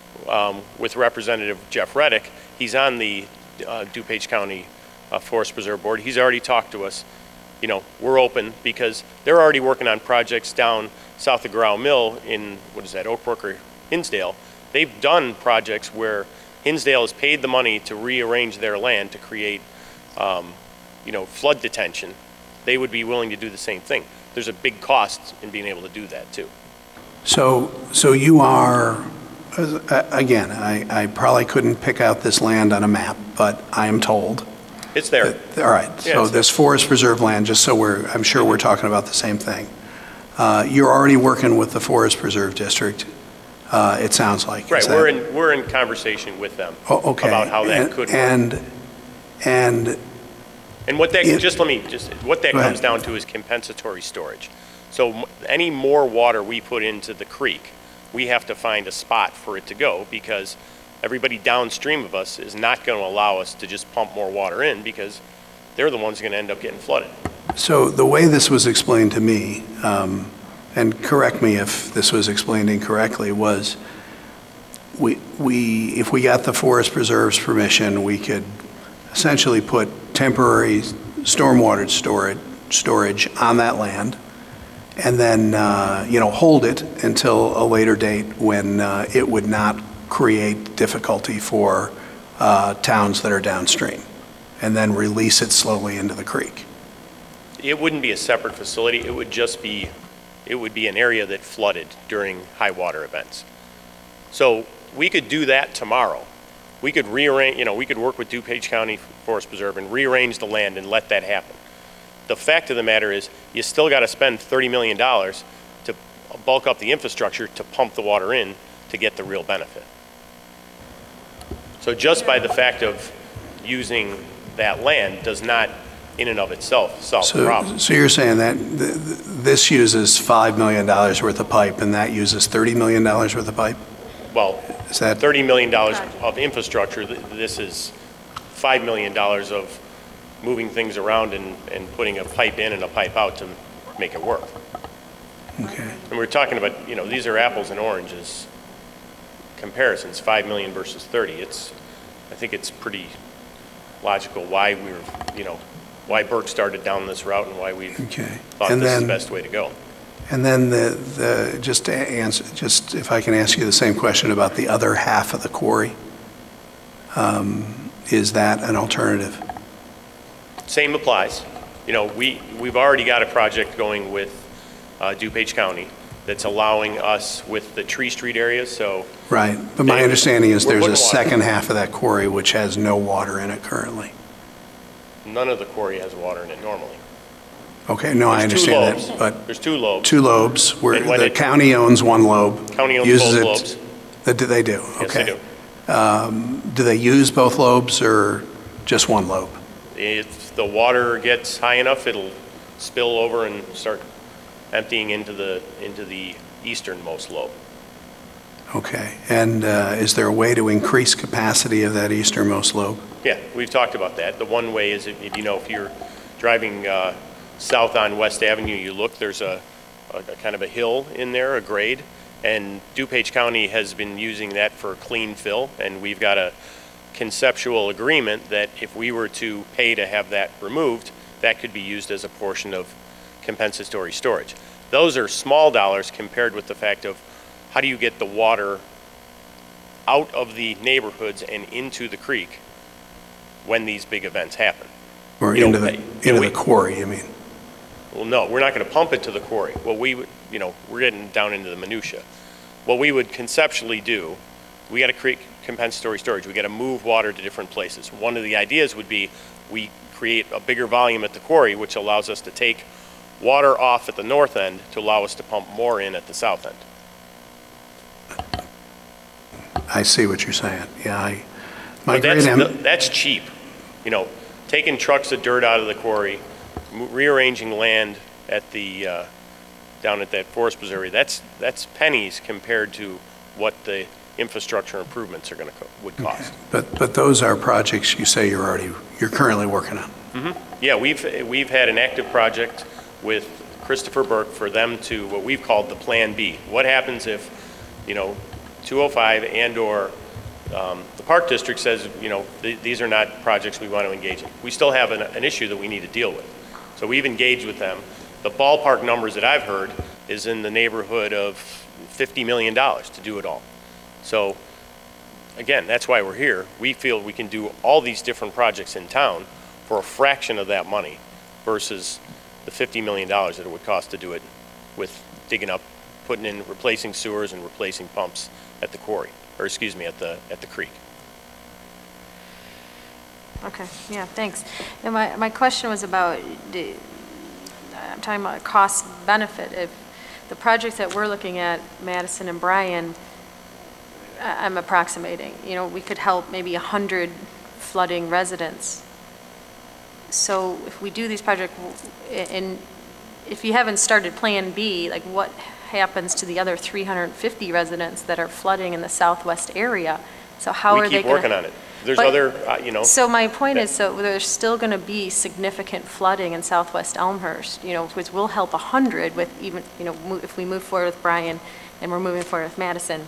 um, with Representative Jeff Reddick. He's on the uh, DuPage County uh, Forest Preserve Board. He's already talked to us. You know, we're open because they're already working on projects down south of Grow Mill in, what is that, Oak Brook or Hinsdale. They've done projects where Hinsdale has paid the money to rearrange their land to create, um, you know, flood detention. They would be willing to do the same thing. There's a big cost in being able to do that too. So, so you are, uh, again, I, I probably couldn't pick out this land on a map, but I am told. It's there. that- All right, Yeah, so it's this forest preserve land, just so we're, I'm sure we're talking about the same thing. Uh, You're already working with the Forest Preserve District, uh, it sounds like. Right, Is we're that- in, we're in conversation with them Oh, okay. about how that And- could work. And, and, And what that, It- just let me, just, what that Go ahead. comes down to is compensatory storage. So m- any more water we put into the creek, we have to find a spot for it to go because everybody downstream of us is not going to allow us to just pump more water in because they're the ones going to end up getting flooded. so the way this was explained to me, um, and correct me if this was explained incorrectly, was we, we, if we got the Forest Preserve's permission, we could essentially put temporary stormwater storage, storage on that land, and then, uh, you know, hold it until a later date when uh, it would not create difficulty for uh, towns that are downstream, and then release it slowly into the creek. It wouldn't be a separate facility, it would just be, it would be an area that flooded during high water events. So we could do that tomorrow. We could rearrange, you know, we could work with DuPage County Forest Preserve and rearrange the land and let that happen. The fact of the matter is, you still got to spend thirty million dollars to bulk up the infrastructure to pump the water in to get the real benefit. So just by the fact of using that land does not, in and of itself, solve the So, problem. so you're saying that th- th- this uses five million dollars worth of pipe, and that uses thirty million dollars worth of pipe? Well, Is that, thirty million dollars of infrastructure, th- this is five million dollars of moving things around and, and putting a pipe in and a pipe out to make it work. okay. And we're talking about, you know, these are apples and oranges comparisons, five million versus thirty. It's, I think it's pretty logical why we were, you know, why Burke started down this route and why we Okay. thought And this is the then- best way to go. And then the, the, just to answer, just if I can ask you the same question about the other half of the quarry, um, is that an alternative? Same applies. You know, we, we've already got a project going with uh, DuPage County that's allowing us with the Tree Street area, so Right, but my They- understanding is we're there's a putting water. second half of that quarry which has no water in it currently. none of the quarry has water in it normally. Okay, no, I There's two understand lobes. that, but There's two lobes. two lobes, where And when the it- county owns one lobe. County owns uses both it- lobes. That, do they do? Yes, they Okay. do. Um, Do they use both lobes or just one lobe? If the water gets high enough, it'll spill over and start emptying into the, into the easternmost lobe. Okay, and uh, is there a way to increase capacity of that easternmost lobe? Yeah, we've talked about that. The one way is, if, if you know, if you're driving uh, south on West Avenue, you look, there's a, a a kind of a hill in there, a grade, and DuPage County has been using that for clean fill, and we've got a conceptual agreement that if we were to pay to have that removed, that could be used as a portion of compensatory storage. Those are small dollars compared with the fact of how do you get the water out of the neighborhoods and into the creek when these big events happen. Or You know, into the, you know, into we- the quarry, you mean? Well, no, we're not going to pump it to the quarry. Well, we would, you know, we're getting down into the minutia. What we would conceptually do, we got to create compensatory storage. We got to move water to different places. One of the ideas would be we create a bigger volume at the quarry, which allows us to take water off at the north end to allow us to pump more in at the south end. I see what you're saying, yeah, I, my But great, that's, am- that's cheap. You know, taking trucks of dirt out of the quarry, mo- rearranging land at the, uh, down at that forest preserve, that's, that's pennies compared to what the infrastructure improvements are gonna, co- would cost. but, but those are projects you say you're already, you're currently working on. Yeah, we've, we've had an active project with Christopher Burke for them to, what we've called the Plan B. What happens if, you know, two oh five and/or um, the Park District says, you know, th- these are not projects we want to engage in. We still have an, an issue that we need to deal with. So we've engaged with them. The ballpark numbers that I've heard is in the neighborhood of fifty million dollars to do it all. So again, that's why we're here. We feel we can do all these different projects in town for a fraction of that money versus the fifty million dollars that it would cost to do it with digging up, putting in, replacing sewers and replacing pumps at the quarry, or excuse me, at the, at the creek. Okay, yeah, thanks. And my, my question was about, the- I'm talking about cost benefit. If the projects that we're looking at, Madison and Bryan, I- I'm approximating, you know, we could help maybe one hundred flooding residents. So if we do these projects, and if you haven't started Plan B, like what happens to the other three hundred fifty residents that are flooding in the southwest area? So how are We they keep going working on it. There's But- other, uh, you know. So my point that- is, so there's still going to be significant flooding in southwest Elmhurst, you know, which will help one hundred with even, you know, mo- if we move forward with Bryan and we're moving forward with Madison.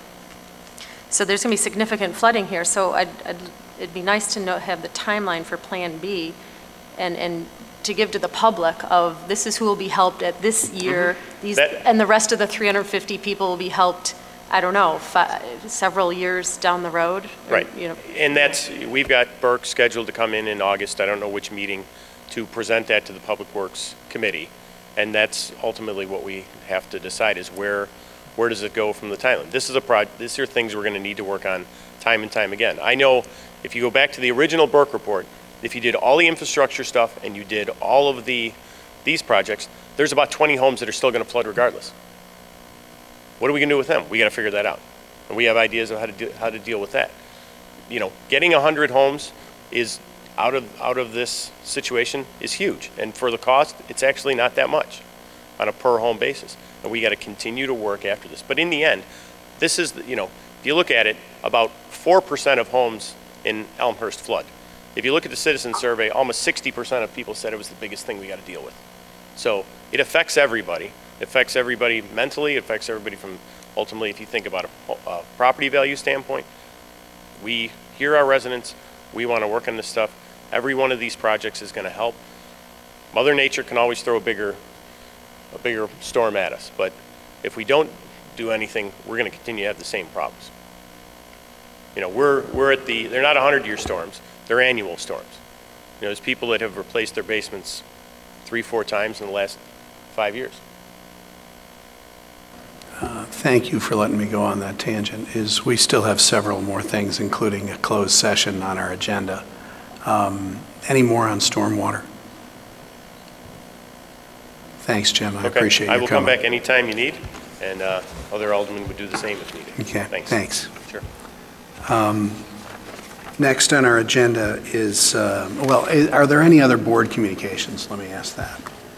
So there's going to be significant flooding here, so I'd, I'd, it'd be nice to know, have the timeline for Plan B and, and to give to the public of this is who will be helped at this year, these, That- and the rest of the three hundred fifty people will be helped, I don't know, fi- several years down the road? or, Right. You know. And that's, we've got Burke scheduled to come in in August, I don't know which meeting, to present that to the Public Works Committee. And that's ultimately what we have to decide is where, where does it go from the timeline? This is a proj, these are things we're going to need to work on time and time again. I know if you go back to the original Burke report, if you did all the infrastructure stuff and you did all of the, these projects, there's about twenty homes that are still going to flood regardless. What are we going to do with them? We got to figure that out. And we have ideas of how to do, how to deal with that. You know, getting one hundred homes is out of out of this situation is huge. And for the cost, it's actually not that much on a per home basis. And we got to continue to work after this. But in the end, this is, the, you know, if you look at it, about four percent of homes in Elmhurst flood. If you look at the citizen survey, almost sixty percent of people said it was the biggest thing we got to deal with. So it affects everybody. It affects everybody mentally. It affects everybody from, ultimately, if you think about a, a property value standpoint, we hear our residents. We want to work on this stuff. Every one of these projects is going to help. Mother Nature can always throw a bigger, a bigger storm at us. But if we don't do anything, we're going to continue to have the same problems. You know, we're, we're at the, they're not one hundred year storms. They're annual storms. You know, there's people that have replaced their basements three, four times in the last five years. Uh, Thank you for letting me go on that tangent, is we still have several more things, including a closed session on our agenda. Um, Any more on stormwater? Thanks, Jim, I Okay. appreciate I your will come comment. back anytime you need, and uh, other aldermen would do the same if needed. Okay, Thanks. thanks. Sure. Um, Next on our agenda is, uh, well, i- are there any other board communications? Let me ask that.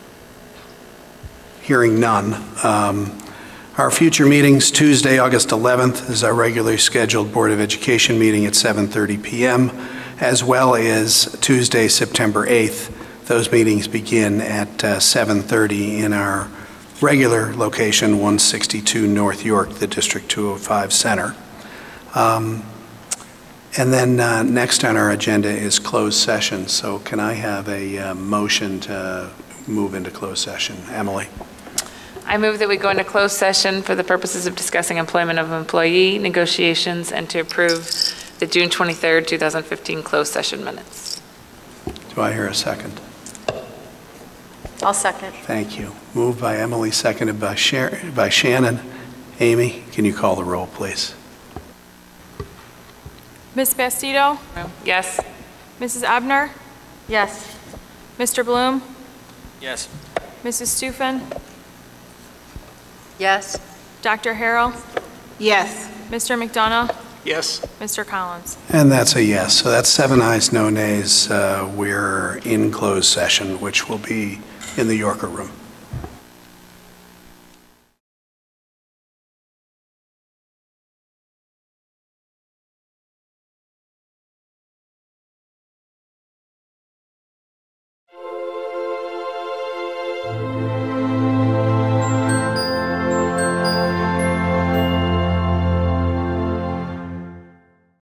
Hearing none. Um, Our future meetings, Tuesday, August eleventh, is our regularly scheduled Board of Education meeting at seven thirty p m, as well as Tuesday, September eighth. Those meetings begin at uh, seven thirty in our regular location, one sixty-two North York, the District two oh five Center. Um, And then uh, next on our agenda is closed session. So can I have a uh, motion to move into closed session? Emily? I move that we go into closed session for the purposes of discussing employment of employee negotiations and to approve the June twenty-third, two thousand fifteen closed session minutes. Do I hear a second? I'll second. Thank you. Moved by Emily, seconded by Sher- by Shannon. Amy, can you call the roll, please? Miz Bastido? Yes? Missus Abner? Yes. Mister Bloom? Yes. Missus Stufen? Yes? Doctor Harrell? Yes. Mister McDonough? Yes. Mister Collins? And that's a yes. So that's seven ayes, no nays. Uh, We're in closed session, which will be in the Yorker room.